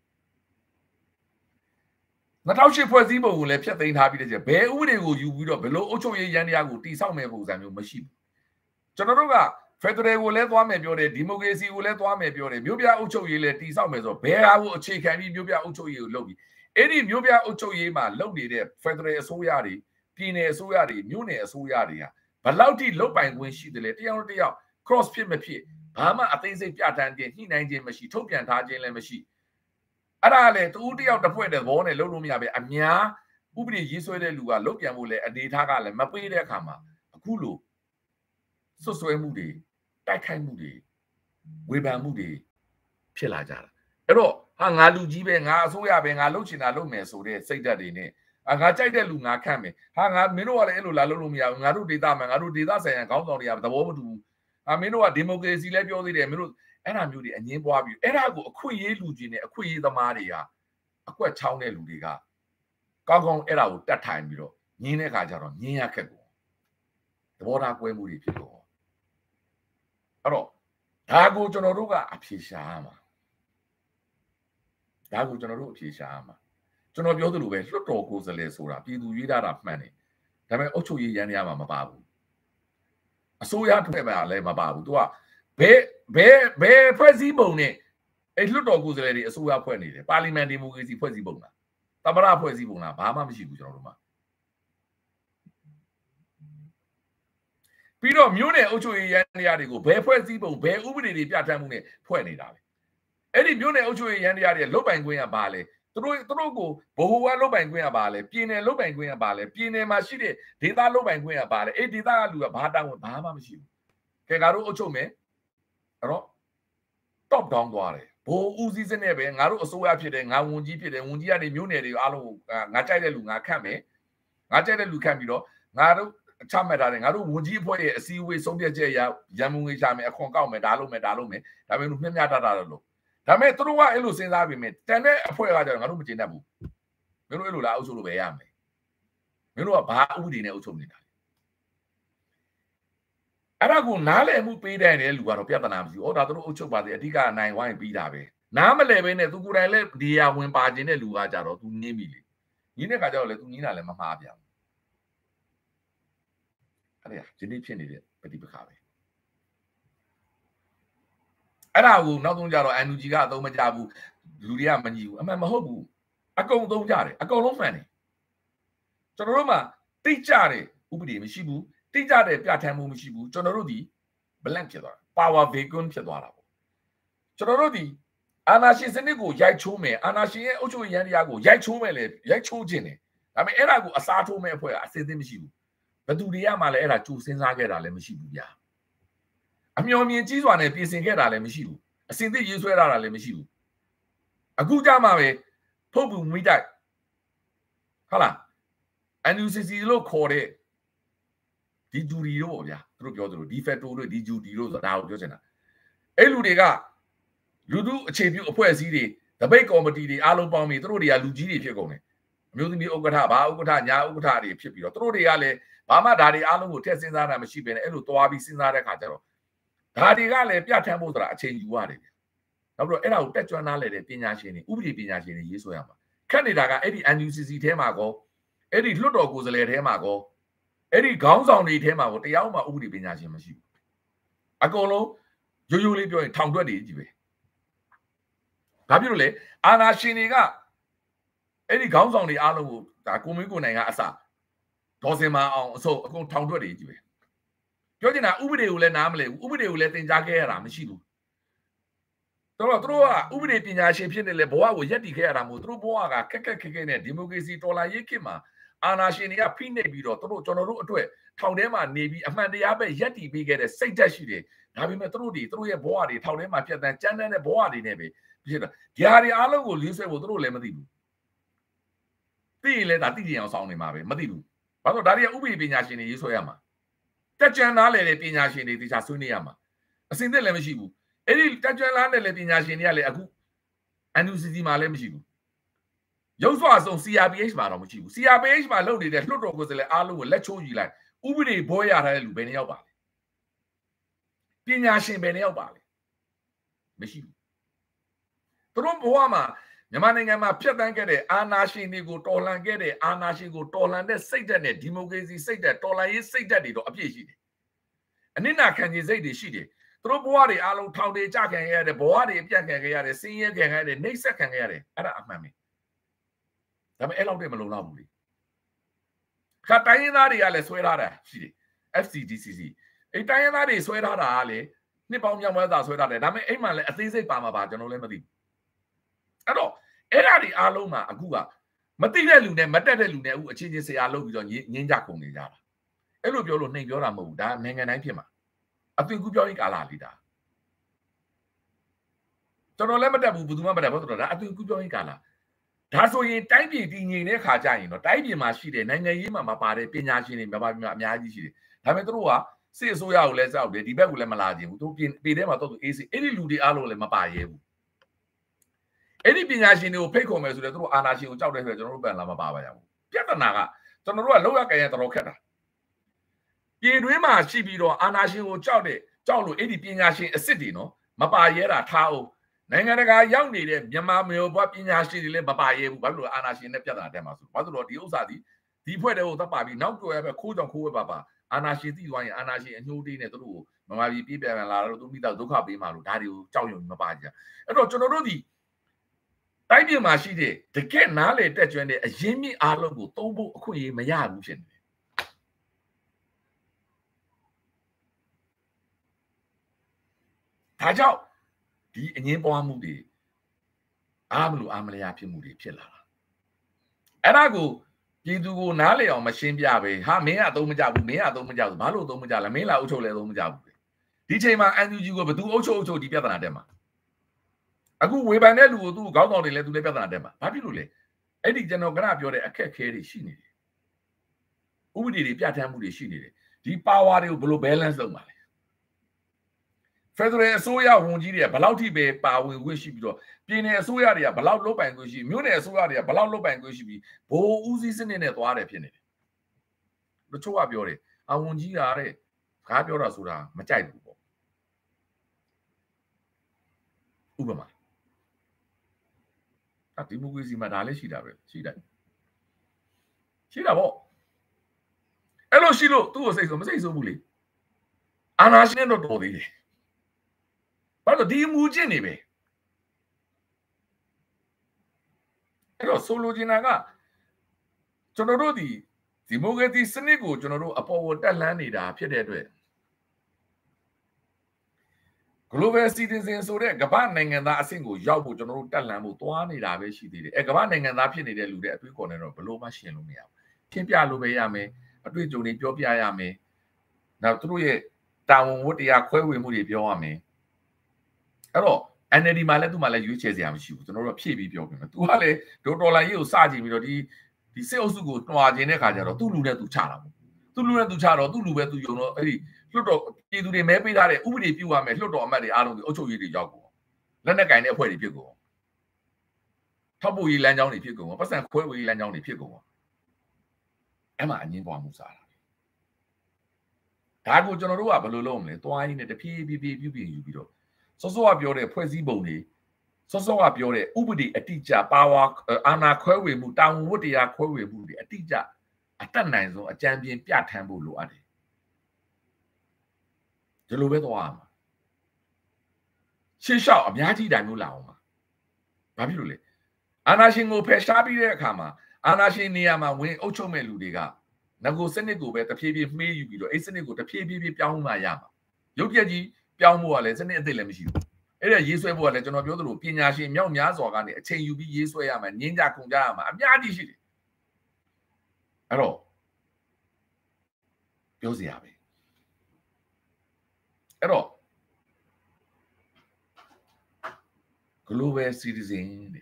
Speaker 1: 2008ဖွဲ့စည်းပုံကိုလည်းဖျက်သိမ်းထားပြီးတဲ့ကျဘယ်ဥပဒေကိုယူပြီးတော့ဘယ်လိုအုပ်ချုပ်ရေးရန်တရားကိုတိဆောက်မယ်ပုံစံမျိုးမရှိဘူးကျွန်တော်တို့ကဖက်ဒရယ်ကိုလည်းသွားမယ်ပြောတယ်ဒီမိုကရေစီကိုလည်းသွားမယ်ပြောတယ်မြို့ပြအုပ်ချုပ်ရေးလည်းတိဆောက်မယ်ဆိုတော့ဘယ်ဟာကိုအခြေခံပြီးမြို့ပြအုပ်ချုပ်ရေးကိုလုပ်ပြီးအဲ့ဒီမြို့ပြအုပ်ချုပ်ရေးမှာလုပ်နေတဲ့ဖက်ဒရယ်အစိုးရတွေပြည်နယ်အစိုးရတွေမြို့နယ်အစိုးရတွေကဘယ်လောက်ထိလုတ်ပိုင်ခွင့်ရှိတယ်လဲတယောက် cross ဖြစ်မဖြစ်ဘာမှအသိစိတ်ပြဋ္ဌာန်းခြင်းညှိနှိုင်းခြင်းမရှိထုတ်ပြန်ထားခြင်းလည်းမရှိအဲ့ဒါလည်းတူတယောက်တစ်ဖွဲ့တဲ့ဘောနဲ့လုပ်လို့မရပဲအများဥပဒေရေးဆွဲတဲ့လူကလုတ်ပြန်ဖို့လည်းအနေထားကလည်းမပေးတဲ့အခါမှာအခုလိုဆွဆွဲမှုတွေတိုက်ခိုက်မှုတွေဝေဖန်မှုတွေဖြစ်လာကြတာအဲ့တော့ဟာငါလူကြီးပဲငါအစိုးရပဲငါလုပ်ချင်တာလုပ်မယ်ဆိုတဲ့စိတ်ဓာတ်တွေနဲ့ငါကြိုက်တဲ့လူငါခန့်မယ်ဟာငါမင်းတို့ကလည်းအဲ့လိုလာလုပ်လို့မရဘူးငါတို့ဒေသမှာငါတို့ဒေသဆိုင်ရာခေါင်းဆောင်တွေကသဘောမတူဘူးမင်းတို့ကဒီမိုကရေစီလည်းပြောသေးတယ်မင်းတို့အဲ့ဒါမျိုးတွေအငင်းပွားပြီးအဲ့ဒါကိုအခွင့်အရေးလူကြီးနဲ့အခွင့်အရေးသမားတွေကအကွက်ချောင်းတဲ့လူတွေကကောင်းအဲ့ဒါကိုတတ်ထိုင်ပြီးတော့ညင်းတဲ့ခါကျတော့ညင်းရခက်ကိုသဘောထားကွဲမှုတွေဖြစ်တော့အဲ့တော့ဒါကိုကျွန်တော်တို့ကအဖြေရှာရမှာကျွန်တော်ပြောသလိုပဲလွတ်တော်ကိုယ်စားလှယ်ဆိုတာပြည်သူရွေးထားတာမှန်တယ်ဒါပေမဲ့အုပ်ချုပ်ရေးရန်တရားမှာမပါဘူးအစိုးရထွက်မှာလည်းမပါဘူးသူကဘယ်ဖွဲ့စည်းပုံနဲ့အဲ့လွတ်တော်ကိုယ်စားလှယ်တွေအစိုးရဖွဲ့နေတယ်ပါလီမန်ဒီမိုကရေစီဖွဲ့စည်းပုံလားသမ္မတဖွဲ့စည်းပုံလားဘာမှမရှိဘူးကျွန်တော်တို့မှာပြီးတော့မြို့နယ်အုပ်ချုပ်ရေးရန်တရားတွေကိုဘယ်ဖွဲ့စည်းပုံဘယ်ဥပဒေတွေပြဋ္ဌာန်းမှုနဲ့ဖွဲ့နေတာလဲအဲ့ဒီမြို့နယ်အုပ်ချုပ်ရေးရန်တရားတွေလုတ်ပိုင်ခွင့်ကပါလေသူတို့ကိုဘိုဟိုကလုတ်ပိုင်ခွင့်ကပါလေပြည်နယ်လုတ်ပိုင်ခွင့်ကပါလေပြည်နယ်မှာရှိတဲ့ဒေသလုတ်ပိုင်ခွင့်ကပါလေအဲ့ဒေသကလူကဘာတောင်းဘာမှမရှိဘူးကဲငါတို့အုပ်ချုပ်မယ်အဲ့တော့ top down သွားတယ်ဘိုးဦးစီးစနစ်ပဲငါတို့အစိုးရဖြစ်တယ်ငါဝန်ကြီးဖြစ်တယ်ဝန်ကြီးကနေမြို့နယ်တွေအားလုံးငါကြိုက်တဲ့လူငါခန့်မယ်ငါကြိုက်တဲ့လူခန့်ပြီးတော့ငါတို့ချမှတ်ထားတယ်ငါတို့ဝန်ကြီးအဖွဲ့ရဲ့အစည်းအဝေးဆုံးဖြတ်ချက်ရရန်မုံငွေချမယ်အခွန်ကောက်မယ်ဒါလုပ်မယ်ဒါပေမဲ့လူမျှမျှတတလို့ဒါပေမဲ့သူတို့ကအဲ့လိုစဉ်းစားပြီးမြင်တန်တဲ့အဖွဲ့ကကြတော့ငါတို့မကျင်တတ်ဘူးမင်းတို့အဲ့လိုလားအုပ်ချုပ်လို့ပဲရမယ်မင်းတို့ကဘာဥပဒေနဲ့အုပ်ချုပ်နေတာအဲ့ဒါကိုနားလည်မှုပေးတဲ့လူကတော့ပြဿနာမရှိဘူး။ဒါသူတို့အုပ်ချုပ်ပါသေးအဓိကနိုင်ဝိုင်းပြီးတာပဲ။နားမလဲပဲနဲ့သူကိုယ်တိုင်လည်းဒီဟာဝင်ပါခြင်းတဲ့လူကကြတော့သူညင်းပြီလေ။ညင်းတဲ့ခါကျတော့လေသူညင်းတာလည်းမမှားပြန်ဘူး။အဲ့ဒါဒီနေ့ဖြစ်နေတဲ့ပဋိပက္ခပဲ။အဲ့ဒါကိုနောက်ဆုံးကြတော့ NUG ကအသုံးမကျဘူးလူတွေကမညီဘူး။အမှန်မဟုတ်ဘူး။အကုန်သုံးကြတယ်အကုန်လုံးမှန်တယ်။ကျွန်တော်တို့မှာတိတ်ကြတဲ့ဥပဒေမရှိဘူး။တိကျတဲ့ပြဋ္ဌာန်းမှုမရှိဘူးကျွန်တော်တို့ဒီ blank ဖြစ်သွားတာ power vacuum ဖြစ်သွားတာပေါ့ကျွန်တော်တို့ဒီအာနာရှင်စနစ်ကိုရိုက်ချိုးမယ်အာနာရှင်ရဲ့အုပ်ချုပ်ရေးရန်တရားကိုရိုက်ချိုးမယ်လေရိုက်ချိုးခြင်းတယ်ဒါပေမဲ့အဲ့ဒါကိုအစားထိုးမဲ့အဖွဲ့ကအစစ်အသင့်မရှိဘူးဘယ်သူတွေကမှလည်းအဲ့ဒါကြိုစဉ်းစားခဲ့တာလည်းမရှိဘူးဗျာအမျှော်မြင်ကြီးစွာနဲ့ပြင်ဆင်ခဲ့တာလည်းမရှိဘူးအစင်သစ်ရေးဆွဲတာလည်းမရှိဘူးအခုကြမှာပဲဖုတ်ပူမိတိုက်ဟုတ်လား NUCC လို့ခေါ်တဲ့ဒီဂျူရီတို့ပေါ့ဗျာသူတို့ပြောသလိုဒီဖက်တိုတို့ဒီဂျူဒီတို့ဆိုတာဒါကိုပြောချင်တာအဲ့လူတွေကလူထုအခြေပြုအဖွဲ့အစည်းတွေတပိတ်ကော်မတီတွေအားလုံးပေါင်းပြီးသူတို့တွေကလူကြီးတွေဖြစ်ကုန်တယ်အမျိုးသမီးဥက္ကဋ္ဌဘာဥက္ကဋ္ဌညာဥက္ကဋ္ဌတွေဖြစ်ပြီးတော့သူတို့တွေကလည်းဘာမှဒါတွေအားလုံးကိုထည့်စဉ်းစားတာမရှိဘဲနဲ့အဲ့လိုသွားပြီးစဉ်းစားတဲ့ခါကျတော့ဒါတွေကလည်းပြဋ္ဌာန်းဖို့ဆိုတာအချိန်ယူရတယ်ဗျနောက်ပြီးတော့အဲ့ဒါကိုတက်ကြွနားလဲတဲ့ပညာရှင်တွေဥပဒေပညာရှင်တွေရေးဆွဲရမှာခက်နေတာကအဲ့ဒီ NUCC ထဲမှာကောအဲ့ဒီလွှတ်တော်ကိုယ်စားလှယ်ထဲမှာကောအဲ့ဒီခေါင်းဆောင်တွေထဲမှာကောတရားမှဥပဒေပညာရှင်မရှိဘူးအကုန်လုံးရိုးရိုးလေးပြောရင်ထောင်တွက်တွေကြီးပဲဘာဖြစ်လို့လဲအာနာရှင်တွေကအဲ့ဒီခေါင်းဆောင်တွေအားလုံးကိုဒါကိုမင်းကိုနိုင်ကအစဒေါ်စင်မအောင်အစိုးအကုန်ထောင်တွက်တွေကြီးပဲပြောချင်တာဥပဒေကိုလည်းနားမလဲဘူးဥပဒေကိုလည်းသင်ကြားခဲ့ရတာမရှိဘူးတော်တော့သူတို့ကဥပဒေပညာရှင်ဖြစ်နေလေဘဝကိုရက်တည်ခဲ့ရတာမို့သူတို့ဘဝကခက်ခက်ခဲခဲနဲ့ဒီမိုကရေစီတော်လှန်ရေးခေတ်မှာအာဏာရှင်တွေကဖိနှိပ်ပြီးတော့တို့ကျွန်တော်တို့အတွက်ထောင်ထဲမှာနေပြီးအမှန်တရားပဲရက်တည်ပေးခဲ့တဲ့စိတ်ဓာတ်ရှိတယ်ဒါပေမဲ့တို့ရဲ့ဘဝတွေထောင်ထဲမှာပြတ်တန်းကြမ်းတမ်းတဲ့ဘဝတွေနဲ့ပဲဖြစ်တာဒီဟာတွေအားလုံးကိုလေးဆွဲဖို့တို့လည်းမသိဘူးသိရင်လည်းဒါသိကြအောင်ဆောင်းနေမှာပဲမသိဘူးဘာလို့ဒါတွေကဥပဒေပညာရှင်တွေရေးဆွဲရမှာတက်ကြံနားလေတဲ့ပညာရှင်တွေတရားဆွေးနွေးရမှာအစင်သက်လည်းမရှိဘူးအဲ့ဒီတက်ကြွလာတဲ့လေပညာရှင်တွေကလည်းအခု NUCC မှာလည်းမရှိဘူးရုပ်စွာဆုံး CRPH မှာတော့မရှိဘူး CRPH မှာလုပ်နေတဲ့လွှတ်တော်ကိုယ်စားလှယ်အားလုံးကိုလက်ချိုးယူလိုက်ဥပဒေဘွဲရထားတဲ့လူဘယ်နှယောက်ပါလဲပညာရှင်ဘယ်နှယောက်ပါလဲမရှိဘူးသူတို့ဘဝမှာမြန်မာနိုင်ငံမှာဖြတ်တန်းခဲ့တဲ့အာဏာရှင်တွေကိုတော်လှန်ခဲ့တဲ့အာဏာရှင်ကိုတော်လှန်တဲ့စိတ်ဓာတ်နဲ့ဒီမိုကရေစီစိတ်ဓာတ်တော်လှန်ရေးစိတ်ဓာတ်တွေတော့အပြည့်ရှိတယ်အနစ်နာခံခြင်းစိတ်တွေရှိတယ်သူတို့ဘဝတွေအားလုံးထောင်တွေကြခံခဲ့ရတယ်ဘဝတွေပြတ်ခံခဲ့ရတယ်ဆင်းရဲခံခဲ့ရတယ်နှိပ်စက်ခံခဲ့ရတယ်အဲ့ဒါအမှန်ပဲဒါပေမဲ့အဲ့လောက်တည်းမလုံလောက်ဘူးလေခါတိုင်းရင်းသားတွေကလည်းဆွဲထားတာရှိတယ် FCDCC အဲ့တိုင်းရင်းသားတွေဆွဲထားတာကလည်းနှစ်ပေါင်းမြောက်များစွာဆွဲထားတယ်ဒါပေမဲ့အိမ်မှာလည်းအသေးစိတ်ပါမှာပါကျွန်တော်လည်းမသိဘူးအဲ့တော့အဲ့ဒါတွေအားလုံးမှာအခုကမသိတဲ့လူနဲ့မတက်တဲ့လူနဲ့အခုအချင်းချင်းဆရာလုပ်ပြီးတော့ငင်းကြကုန်နေကြတာအဲ့လိုပြောလို့နှိမ်ပြောတာမဟုတ်ဘူးဒါနိုင်ငံတိုင်းဖြစ်မှာအသွင်ကူးပြောင်းရေးကာလလေးဒါကျွန်တော်လည်းမတက်ဘူးဘယ်သူမှမတက်ဘူးဆိုတော့ဒါအသွင်ကူးပြောင်းရေးကာလဒါဆိုရင်တိုင်းပြည်တည်ငြိမ်တဲ့ခါကျရင်တော့တိုင်းပြည်မှာရှိတဲ့နိုင်ငံရေးမှာမပါတဲ့ပညာရှင်တွေမြန်မာပြည်မှာအများကြီးရှိတယ်ဒါပေမဲ့တို့ကစစ်အစိုးရကိုလည်းစောက်တယ်ဒီဘက်ကိုလည်းမလာခြင်းဘူးတို့ပြည်ထဲမှာတော့သူအေးစစ်အဲ့ဒီလူတွေအားလုံးလည်းမပါရဲဘူးအဲ့ဒီပညာရှင်တွေကိုဖိတ်ခေါ်မယ်ဆိုတော့တို့အာဏာရှင်ကိုကြောက်တဲ့ဆိုတော့ကျွန်တော်တို့ပြန်လာမပါပါရဘူးပြဿနာကကျွန်တော်တို့ကလောက်ရကြရင်တော်ခက်တာပြည်တွင်းမှာရှိပြီးတော့အာဏာရှင်ကိုကြောက်လို့အဲ့ဒီပညာရှင်အစ်စ်တွေနော်မပါရဲတာထားအောင်နိုင်ငံတကာရောက်နေတဲ့မြန်မာမျိုးဘွားပညာရှင်တွေလည်းမပါရဲဘူးဘာလို့အာဏာရှင်နဲ့ပြဿနာတက်မှာဆိုဘာလို့တော့ဒီဥစ္စာဒီဖွဲ့တဲ့ကိုသတ်ပါပြီးနောက်ကြော်ရပဲခိုးကြောင်ခိုးဝဲပါအာဏာရှင်သိသွားရင်အာဏာရှင်အညှိုးတေးနဲ့တို့ကိုမမပြည်ပြပြန်လာတော့သူမိသားဒုက္ခပေးမှလို့ဒါတွေကိုကြောက်ရွံ့မပါကြအဲ့တော့ကျွန်တော်တို့ဒီတိုင်းပြည်မှာရှိတဲ့တကယ့်နားလေတက်ကျွမ်းတဲ့အရင်းမြစ်အားလုံးကိုသုံးဖို့အခွင့်အရေးမရဘူးဖြစ်နေတယ်ဒါကြောင့်ဒီအငင်းပွားမှုတွေအားမလို့အားမလျားဖြစ်မှုတွေဖြစ်လာတာအဲ့ဒါကိုပြည်သူကိုနားလေအောင်မရှင်းပြပဲဟာမင်းကအသုံးမကျဘူးမင်းကအသုံးမကျဘူးဘာလို့အသုံးမကျလဲမင်းလာအုပ်ချုပ်လဲအသုံးမကျဘူးဒီချိန်မှာ NUG ကိုဘယ်သူအုပ်ချုပ်ဒီပြဿနာတက်မှာအခုဝေဖန်တဲ့လူကိုသူ့ခေါင်းဆောင်တွေလည်းသူလည်းပြဿနာတက်မှာဘာဖြစ်လို့လဲအဲ့ဒီကျွန်တော်ကပြောတဲ့အခက်အခဲတွေရှိနေတယ်ဥပဒေတွေပြဋ္ဌာန်းမှုတွေရှိနေတယ်ဒီ power တွေကိုဘယ်လို balance လုပ်မှာလဲFederal အစိုးရဝန်ကြီးတွေကဘယ်လောက်ထိပဲပါဝင်ခွင့်ရှိပြီးတော့ပြည်နယ်အစိုးရတွေကဘယ်လောက်လုပ်ပိုင်ခွင့်ရှိမြို့နယ်အစိုးရတွေကဘယ်လောက်လုပ်ပိုင်ခွင့်ရှိပြီးဘိုးဦးစီးစနစ်နဲ့သွားတယ်ဖြစ်နေတယ်တချို့ကပြောတယ်အဝန်ကြီးကတဲ့ကားပြောတာဆိုတာမကြိုက်ဘူးပေါ့ဥပမာဒီမိုကရေစီမှာဒါလည်းရှိတာပဲရှိတာပေါ့အဲ့လိုရှိလို့သူ့ကိုစိတ်ဆိုမစိတ်ဆိုဘူးလေအာဏာရှင်တော့တော်သေးတယ်ဘာလို့ဒီမူကျင့်နေပဲအဲ့တော့ဆိုလိုချင်တာကကျွန်တော်တို့ဒီမိုကရေစီစနစ်ကိုကျွန်တော်တို့အပေါ်ကိုတက်လှမ်းနေတာဖြစ်တဲ့အတွက်ခ global citizen ဆိုတဲ့ကမ္ဘာနိုင်ငံသားအဆင့်ကိုရောက်ဖို့ကျွန်တော်တို့တက်လှမ်းဖို့တွားနေတာပဲရှိသေးတယ်ကမ္ဘာနိုင်ငံသားဖြစ်နေတဲ့လူတွေအတွေ့အခေါ်နဲ့တော့ဘလို့မှရှင်းလို့မရဘူးရှင်းပြလို့ပဲရမယ်အတွေ့အကြုံတွေပြောပြရမယ်နောက်သူတို့ရဲ့တာဝန်ဝတ္တရားခွဲဝေမှုတွေပြောရမယ်အဲ့တော့ NLD မှာလည်းသူ့မှာလည်းရွေးချယ်စရာမရှိဘူးကျွန်တော်တို့ဖြည့်ပြီးပြောပြမယ်သူကလည်းဒေါ်လာကြီးကိုစကြည့်ပြီးတော့ဒီစစ်အုပ်စုကိုတွားခြင်းတဲ့ခါကျတော့သူ့လူနဲ့သူချတာပေါ့သူ့လူနဲ့သူချတော့သူ့လူပဲသူယုံတော့အဲ့ဒီလွတ်တော်ပြည်သူတွေမဲပေးထားတဲ့ဥပဒေပြုရမယ်လွတ်တော်အမတ်တွေအားလုံးဒီအုပ်ချုပ်ရေးတွေရောက်ကုန်လက်နက်ကင်တဲ့အဖွဲ့တွေဖြစ်ကုန်ထောက်ပို့ရေးလမ်းကြောင်းတွေဖြစ်ကုန်ပတ်စံခွဲဝေရေးလမ်းကြောင်းတွေဖြစ်ကုန်အဲ့မှာအငင်းပွားမှုစားတာဒါကိုကျွန်တော်တို့ကဘယ်လိုလုပ်မလဲတွားရင်းနဲ့တဖြည်းဖြည်းပြုပြင်ယူပြီးတော့စောစောကပြောတဲ့ဖွဲ့စည်းပုံတွေစောစောကပြောတဲ့ဥပဒေအတိအကျပါဝါအာဏာခွဲဝေမှုတာဝန်ဝတ္တရားခွဲဝေမှုတွေအတိအကျအတက်နိုင်ဆုံးအကြံပြင်းပြဋ္ဌာန်းဖို့လိုအပ်တယ်ဒီလိုပဲသွားမှာရှင်းလျှောက်အများကြီးတိုင်လို့လာအောင်ပါဘာဖြစ်လို့လဲအာဏာရှင်ကိုဖယ်ရှားပြီးတဲ့အခါမှာအာဏာရှင်နေရာမှာဝင်အုပ်ချုပ်မဲ့လူတွေကငကိုစနစ်ကိုပဲတဖြည်းဖြည်းမှေးယူပြီးတော့အဲ့စနစ်ကိုတဖြည်းဖြည်းပြောင်းမှရမှာရုပ်ပြက်ကြီးပြောင်းဖို့ကလည်းစနစ်အသစ်လည်းမရှိဘူးအဲ့ဒါရေးဆွဲဖို့ကလည်းကျွန်တော်ပြောသလိုပညာရှင်မြောက်များစွာကနေအချိန်ယူပြီးရေးဆွဲရမှာငင်းကြခုန်ကြရမှာအများကြီးရှိတယ်အဲ့တော့ပြောစရာပဲအဲ့တော့ global citizen တဲ့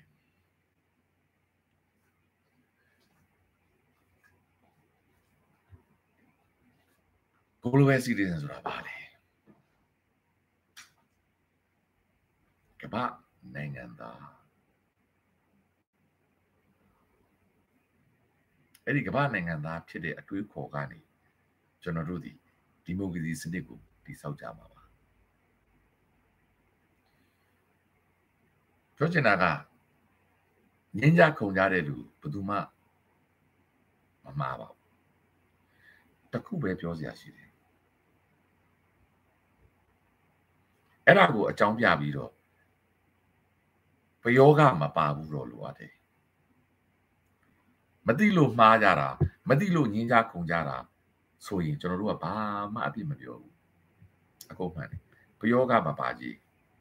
Speaker 1: global citizen ဆိုတာဘာလဲကမ္ဘာနိုင်ငံသားအဲ့ဒီကမ္ဘာနိုင်ငံသားဖြစ်တဲ့အတွေးခေါ်ကနေကျွန်တော်တို့ဒီမိုကရေစီစနစ်ကိုတည်ဆောက်ကြမှာပါပြောချင်တာကငင်းကြခုန်ကြတဲ့လူဘယ်သူမှမမှားပါဘူးတခုပဲပြောစရာရှိတယ်အဲ့ဒါကိုအကြောင်းပြပြီးတော့ဘယောကမပါဘူးတော့လိုရတယ်မသိလို့မှားကြတာမသိလို့ငင်းကြခုန်ကြတာဆိုရင်ကျွန်တော်တို့ကဘာမှအပြစ်မပြောဘူးအကုန်မှန်တယ်ဘယောကမပါကြီး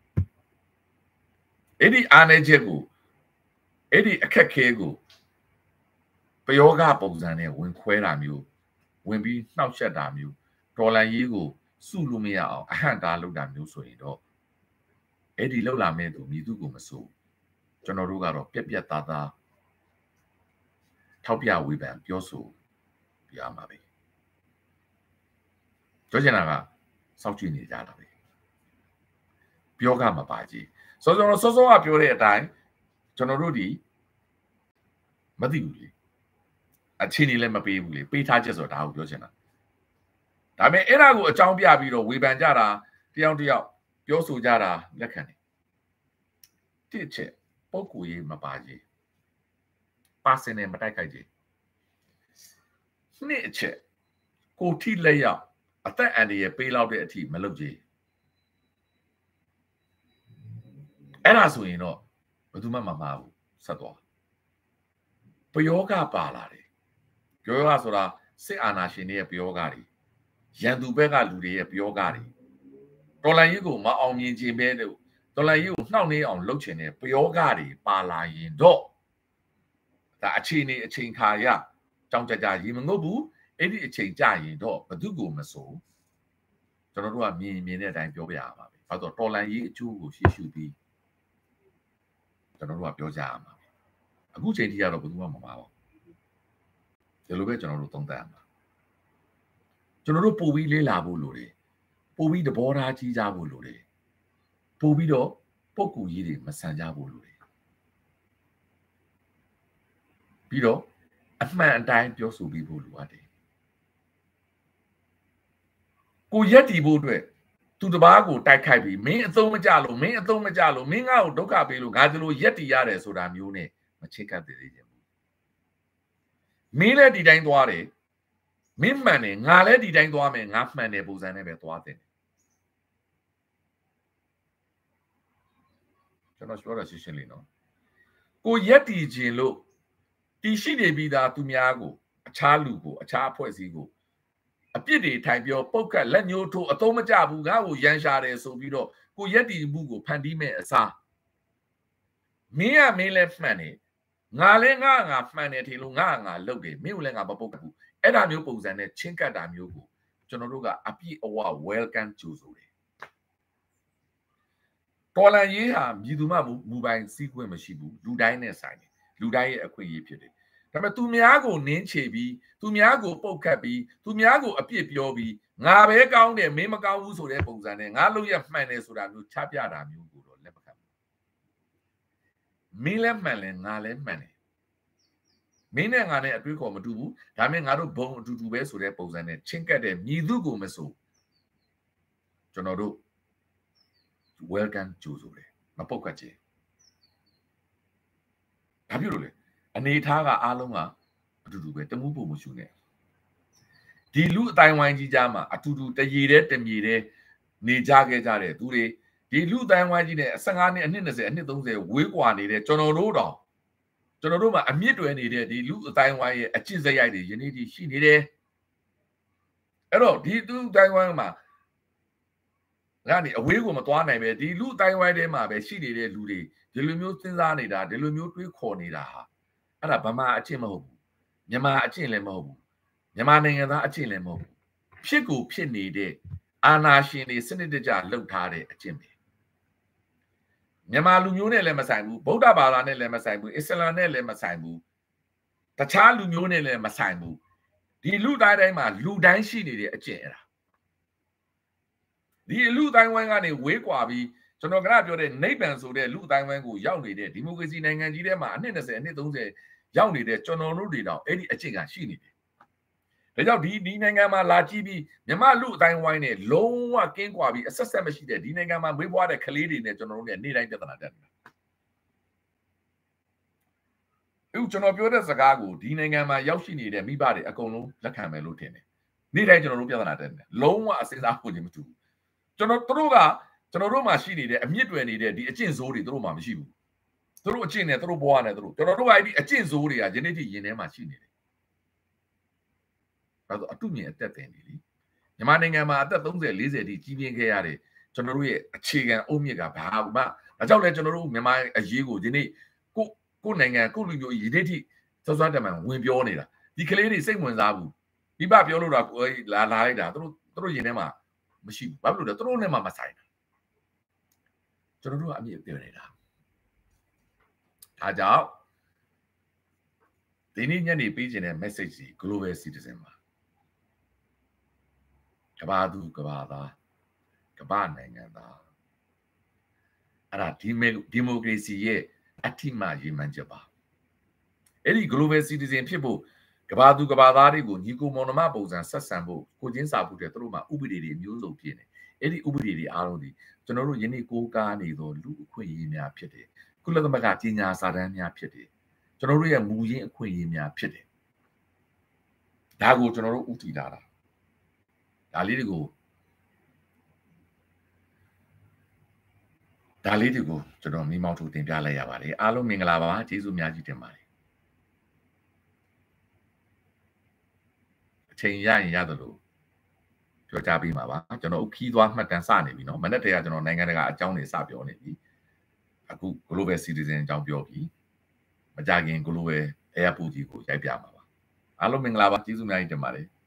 Speaker 1: အဲ့ဒီအားနည်းချက်ကိုအဲ့ဒီအခက်ခဲကိုဘယောကပုံစံနဲ့ဝင်ခွဲတာမျိုးဝင်ပြီးနှောက်ယှက်တာမျိုးဒေါ်လာရေးကိုစုလို့မရအောင်အဟန့်တားလုပ်တာမျိုးဆိုရင်တော့အဲ့ဒီလောက်လာမဲ့သူမြည်သူကိုမစိုးကျွန်တော်တို့ကတော့ပြက်ပြက်သားသားထောက်ပြဝေဖန်ပြောဆိုပြရမှာပဲပြောချင်တာကစောင့်ကြည့်နေကြတာပဲပြောကမပါကြီးစောစောကပြောတဲ့အတိုင်းကျွန်တော်တို့ဒီမသိဘူးလေအချင်းကြီးလည်းမပေးဘူးလေပေးထားချက်ဆိုတာဒါကိုပြောချင်တာဒါပေမဲ့အဲ့ဒါကိုအကြောင်းပြပြီးတော့ဝေဖန်ကြတာတယောက်ပြောဆိုကြတာလက်ခံတယ်တစ်ချက်ပုဂ္ဂိုလ်ရေးမပါကြီးpersonal မတိုက်ခိုက်ကြီးနှစ်အချက်ကိုထိလက်ရောက်အသက်အန္တရာယ်ပေးလောက်တဲ့အထိမလုပ်ကြီးအဲ့ဒါဆိုရင်တော့ဘယ်သူမှမမှားဘူးဆက်သွားပယောဂပါလာတယ်ပယောဂဆိုတာစစ်အာဏာရှင်တွေရဲ့ပယောဂတွေရန်သူဘက်ကလူတွေရဲ့ပယောဂတွေတော်လှန်ရေးကိုမအောင်မြင်ခြင်းပဲလို့တော်လှန်ရေးကိုနှောင့်နှေးအောင်လုပ်ချင်တဲ့ပယောဂတွေပါလာရင်တော့ဒါအခြေအနေအချိန်ခါရကြောင်ကြရေမငုတ်ဘူးအဲ့ဒီအချိန်ကြရင်တော့ဘသူကိုမစိုးကျွန်တော်တို့ကမြင်တဲ့အတိုင်းပြောပြရမှာပဲဘာလို့တော်လှန်ရေးအကျိုးကိုရှေ့ရှုပြီးကျွန်တော်တို့ကပြောကြရမှာအခုချိန်ထိကတော့ဘယ်သူမှမမှားပါဘူးဒီလိုပဲကျွန်တော်တို့သုံးသပ်ရမှာကျွန်တော်တို့ပို့ပြီးလေးလာဖို့လိုတယ်ပို့ပြီးသဘောထားကြီးကြဖို့လိုတယ်ပို့ပြီးတော့ပုံကူကြီးတွေမဆန်ကြဖို့လိုတယ်ပြီးတော့အမှန်အတိုင်းပြောဆိုပြီးဖို့လိုအပ်တယ်ကိုရက်တီဖို့အတွက်သူတပားကိုတိုက်ခိုက်ပြီးမင်းအသုံးမကျလို့မင်းငါ့ကိုဒုက္ခပေးလို့ငါဒီလိုရက်တီရတယ်ဆိုတာမျိုးနဲ့မချစ်ကပ်သေးခြင်းဘူးမင်းလည်းဒီတိုင်းသွားတယ်မင်းမှန်တယ်ငါလည်းဒီတိုင်းသွားမယ်ငါမှန်တယ်ပုံစံနဲ့ပဲသွားတယ်ကျွန်တော်ပြောတာရှင်းလေးနော်ကိုရက်တီခြင်းလို့တီရှိနေပြီးသားသူများကိုအခြားလူကိုအခြားအဖွဲ့အစည်းကိုအပြစ်တွေထိုင်ပြောပုတ်ကတ်လက်ညှိုးထိုးအသုံးမကျဘူးငါ့ကိုရန်ရှာတယ်ဆိုပြီးတော့ကိုရက်တီမှုကိုဖန်တီးမဲ့အစားမင်းလဲမှန်တယ်ငါလဲငါမှန်တယ်ထင်လို့ငါလုတ်တယ်မင်းကိုလည်းငါမပုတ်ဘူးအဲ့ဒါမျိုးပုံစံနဲ့ချင်းကပ်တာမျိုးကိုကျွန်တော်တို့ကအပြည့်အဝ welcome ကြိုဆိုတယ်တော်လန်ရေးဟာမြည်သူမှမူပိုင်စီးခွင့်မရှိဘူးလူတိုင်းနဲ့ဆိုင်တယ်လူတိုင်းရဲ့အခွင့်အရေးဖြစ်တယ်ဒါပေမဲ့သူများကိုနင်းချေပြီးသူများကိုပုတ်ခတ်ပြီးသူများကိုအပြစ်ပြောပြီးငါပဲကောင်းတယ်မင်းမကောင်းဘူးဆိုတဲ့ပုံစံနဲ့ငါလုပ်ရမှန်တယ်ဆိုတာမျိုးချပြတာမျိုးကိုတော့လက်မခံဘူးမင်းလည်းမှန်တယ်ငါလည်းမှန်တယ်မင်းနဲ့ငါနဲ့အတွေးခေါ်မတူဘူးဒါပေမဲ့ငါတို့ဘုံအတူတူပဲဆိုတဲ့ပုံစံနဲ့ချင်းကပ်တဲ့မြည်သူကိုမဆိုကျွန်တော်တို့ welcome ကြိုဆိုတယ်မပုတ်ခတ်ခြင်းဘာဖြစ်လို့လဲအနေထားကအားလုံးကအတူတူပဲတမှုပုံမရှုနဲ့ဒီလူအတိုင်းဝိုင်းကြီးကြားမှာအတူတူတရေတဲ့တမြေတဲ့နေကြခဲ့ကြတဲ့သူတွေဒီလူအတိုင်းဝိုင်းကြီးနဲ့15နှစ်အနှစ်20အနှစ်30ဝေးကွာနေတဲ့ကျွန်တော်တို့မှာအမြင့်တွယ်နေတဲ့ဒီလူအတိုင်းဝိုင်းရဲ့အကျင့်စရိုက်တွေယနေ့ဒီရှိနေတယ်အဲ့တော့ဒီလူအတိုင်းဝိုင်းမှာငါနေအဝေးကိုမသွားနိုင်ပဲဒီလူအတိုင်းဝိုင်းထဲမှာပဲရှိနေတဲ့လူတွေဒီလိုမျိုးစဉ်းစားနေတာဒီလိုမျိုးတွေးခေါ်နေတာဟာအဲ့ဒါဗမာအကျင့်မဟုတ်ဘူးမြန်မာအကျင့်လည်းမဟုတ်ဘူးမြန်မာနိုင်ငံသားအကျင့်လည်းမဟုတ်ဘူးဖြစ်ကိုဖြစ်နေတဲ့အာဏာရှင်တွေစနစ်တကျလှုပ်ထားတဲ့အကျင့်ပဲမြန်မာလူမျိုးနဲ့လည်းမဆိုင်ဘူးဗုဒ္ဓဘာသာနဲ့လည်းမဆိုင်ဘူးအစ္စလာမ်နဲ့လည်းမဆိုင်ဘူးတခြားလူမျိုးနဲ့လည်းမဆိုင်ဘူးဒီလူတိုင်းမှာလူတိုင်းရှိနေတဲ့အကျင့်အဲ့ဒါဒီလူတိုင်းဝိုင်းကနေဝေးကွာပြီးကျွန်တော်ကပြောတဲ့နိဗ္ဗာန်ဆိုတဲ့လူတိုင်းဝိုင်းကိုရောက်နေတဲ့ဒီမိုကရေစီနိုင်ငံကြီးထဲမှာအနှစ်20အနှစ်30ရောက်နေတဲ့ကျွန်တော်တို့တွေတော့အဲ့ဒီအကျင့်ကရှိနေတယ်ဒါကြောင့်ဒီနိုင်ငံမှာလာကြည့်ပြီးမြမလူအတိုင်းဝိုင်းနဲ့လုံးဝကင်းကွာပြီးအဆက်ဆက်မရှိတဲ့ဒီနိုင်ငံမှာမွေးဖွားတဲ့ကလေးတွေနဲ့ကျွန်တော်တို့နဲ့နေ့တိုင်းပြဿနာတက်နေတာအခုကျွန်တော်ပြောတဲ့စကားကိုဒီနိုင်ငံမှာရောက်ရှိနေတဲ့မိဘတွေအကုန်လုံးလက်ခံမယ်လို့ထင်တယ်နေ့တိုင်းကျွန်တော်တို့ပြဿနာတက်နေတယ်လုံးဝအစင်းစားဖို့ခြင်းမတူဘူးကျွန်တော်တို့မှာရှိနေတဲ့အမြင့်တွယ်နေတဲ့ဒီအကျင့်ဆိုးတွေတို့မှာမရှိဘူးတို့အကျင့်နဲ့တို့ဘဝနဲ့တို့ကျွန်တော်တို့ကအဲ့ဒီအကျင့်ဆိုးတွေကယနေ့ထိရင်ထဲမှာရှိနေတယ်ဒါဆိုအတုမြင်အသက်တင်နေလीမြန်မာနိုင်ငံမှာအသက်30 40ထိကြီးပြင်းခဲ့ရတဲ့ကျွန်တော်တို့ရဲ့အခြေခံအုတ်မြစ်ကဘာမှဒါကြောင့်လဲကျွန်တော်တို့မြန်မာအရေးကိုဒီနေ့ကိုနိုင်ငံကိုလူမျိုးယနေ့ထိစောစောတမန်ဝင်ပြောနေတာဒီကလေးတွေစိတ်ဝင်စားဘူးမိဘပြောလို့တော့လာလိုက်တာတို့ရင်ထဲမှာမရှိဘူးဘာဖြစ်လို့လဲတို့နဲ့မှမဆိုင်တာကျွန်တော်တို့ကအမြင်ပြောနေတာဒါကြောင့်ဒီနေ့ညနေပေးခြင်းတဲ့ message ကြီး global citizen မှာကဘာသူကဘာသားကဘာနိုင်ငံသားအဲ့ဒါဒီမိုကရေစီရဲ့အထိမရည်မှန်းချက်ပါအဲ့ဒီ global citizen ဖြစ်ဖို့ကဘာသူကဘာသားတွေကိုညီကိုမောင်နှမပုံစံဆက်ဆံဖို့ကိုချင်းစာဖို့တဲ့သူတို့မှာဥပဒေတွေမျိုးစုံဖြစ်နေအဲ့ဒီဥပဒေတွေအားလုံးဒီကျွန်တော်တို့ယနေ့ကိုးကားနေသောလူအခွင့်အရေးများဖြစ်တယ်ကုလသမဂ္ဂကြီးညာစာတမ်းများဖြစ်တယ်ကျွန်တော်တို့ရဲ့မူရင်းအခွင့်အရေးများဖြစ်တယ်ဒါကိုကျွန်တော်တို့ဥတည်လာတာဒါလေးတွေကိုကျွန်တော်မိမောင်းထုတ်တင်ပြလိုက်ရပါတယ်အားလုံးမင်္ဂလာပါကျေးဇူးများကြီးတင်ပါတယ်အချိန်ရရင်ရတယ်လို့ပြောကြပေးမှာပါကျွန်တော်ခီးသွားမှတ်တမ်းစနေပြီเนาะမနေ့တည်းကကျွန်တော်နိုင်ငံတကာအကြောင်းတွေစပြောနေပြီအခု global citizen အကြောင်းပြောပြီမကြခင် global airport ကြီးကိုရိုက်ပြမှာပါအားလုံးမင်္ဂလာပါကျေးဇူးများကြီးတင်ပါတယ်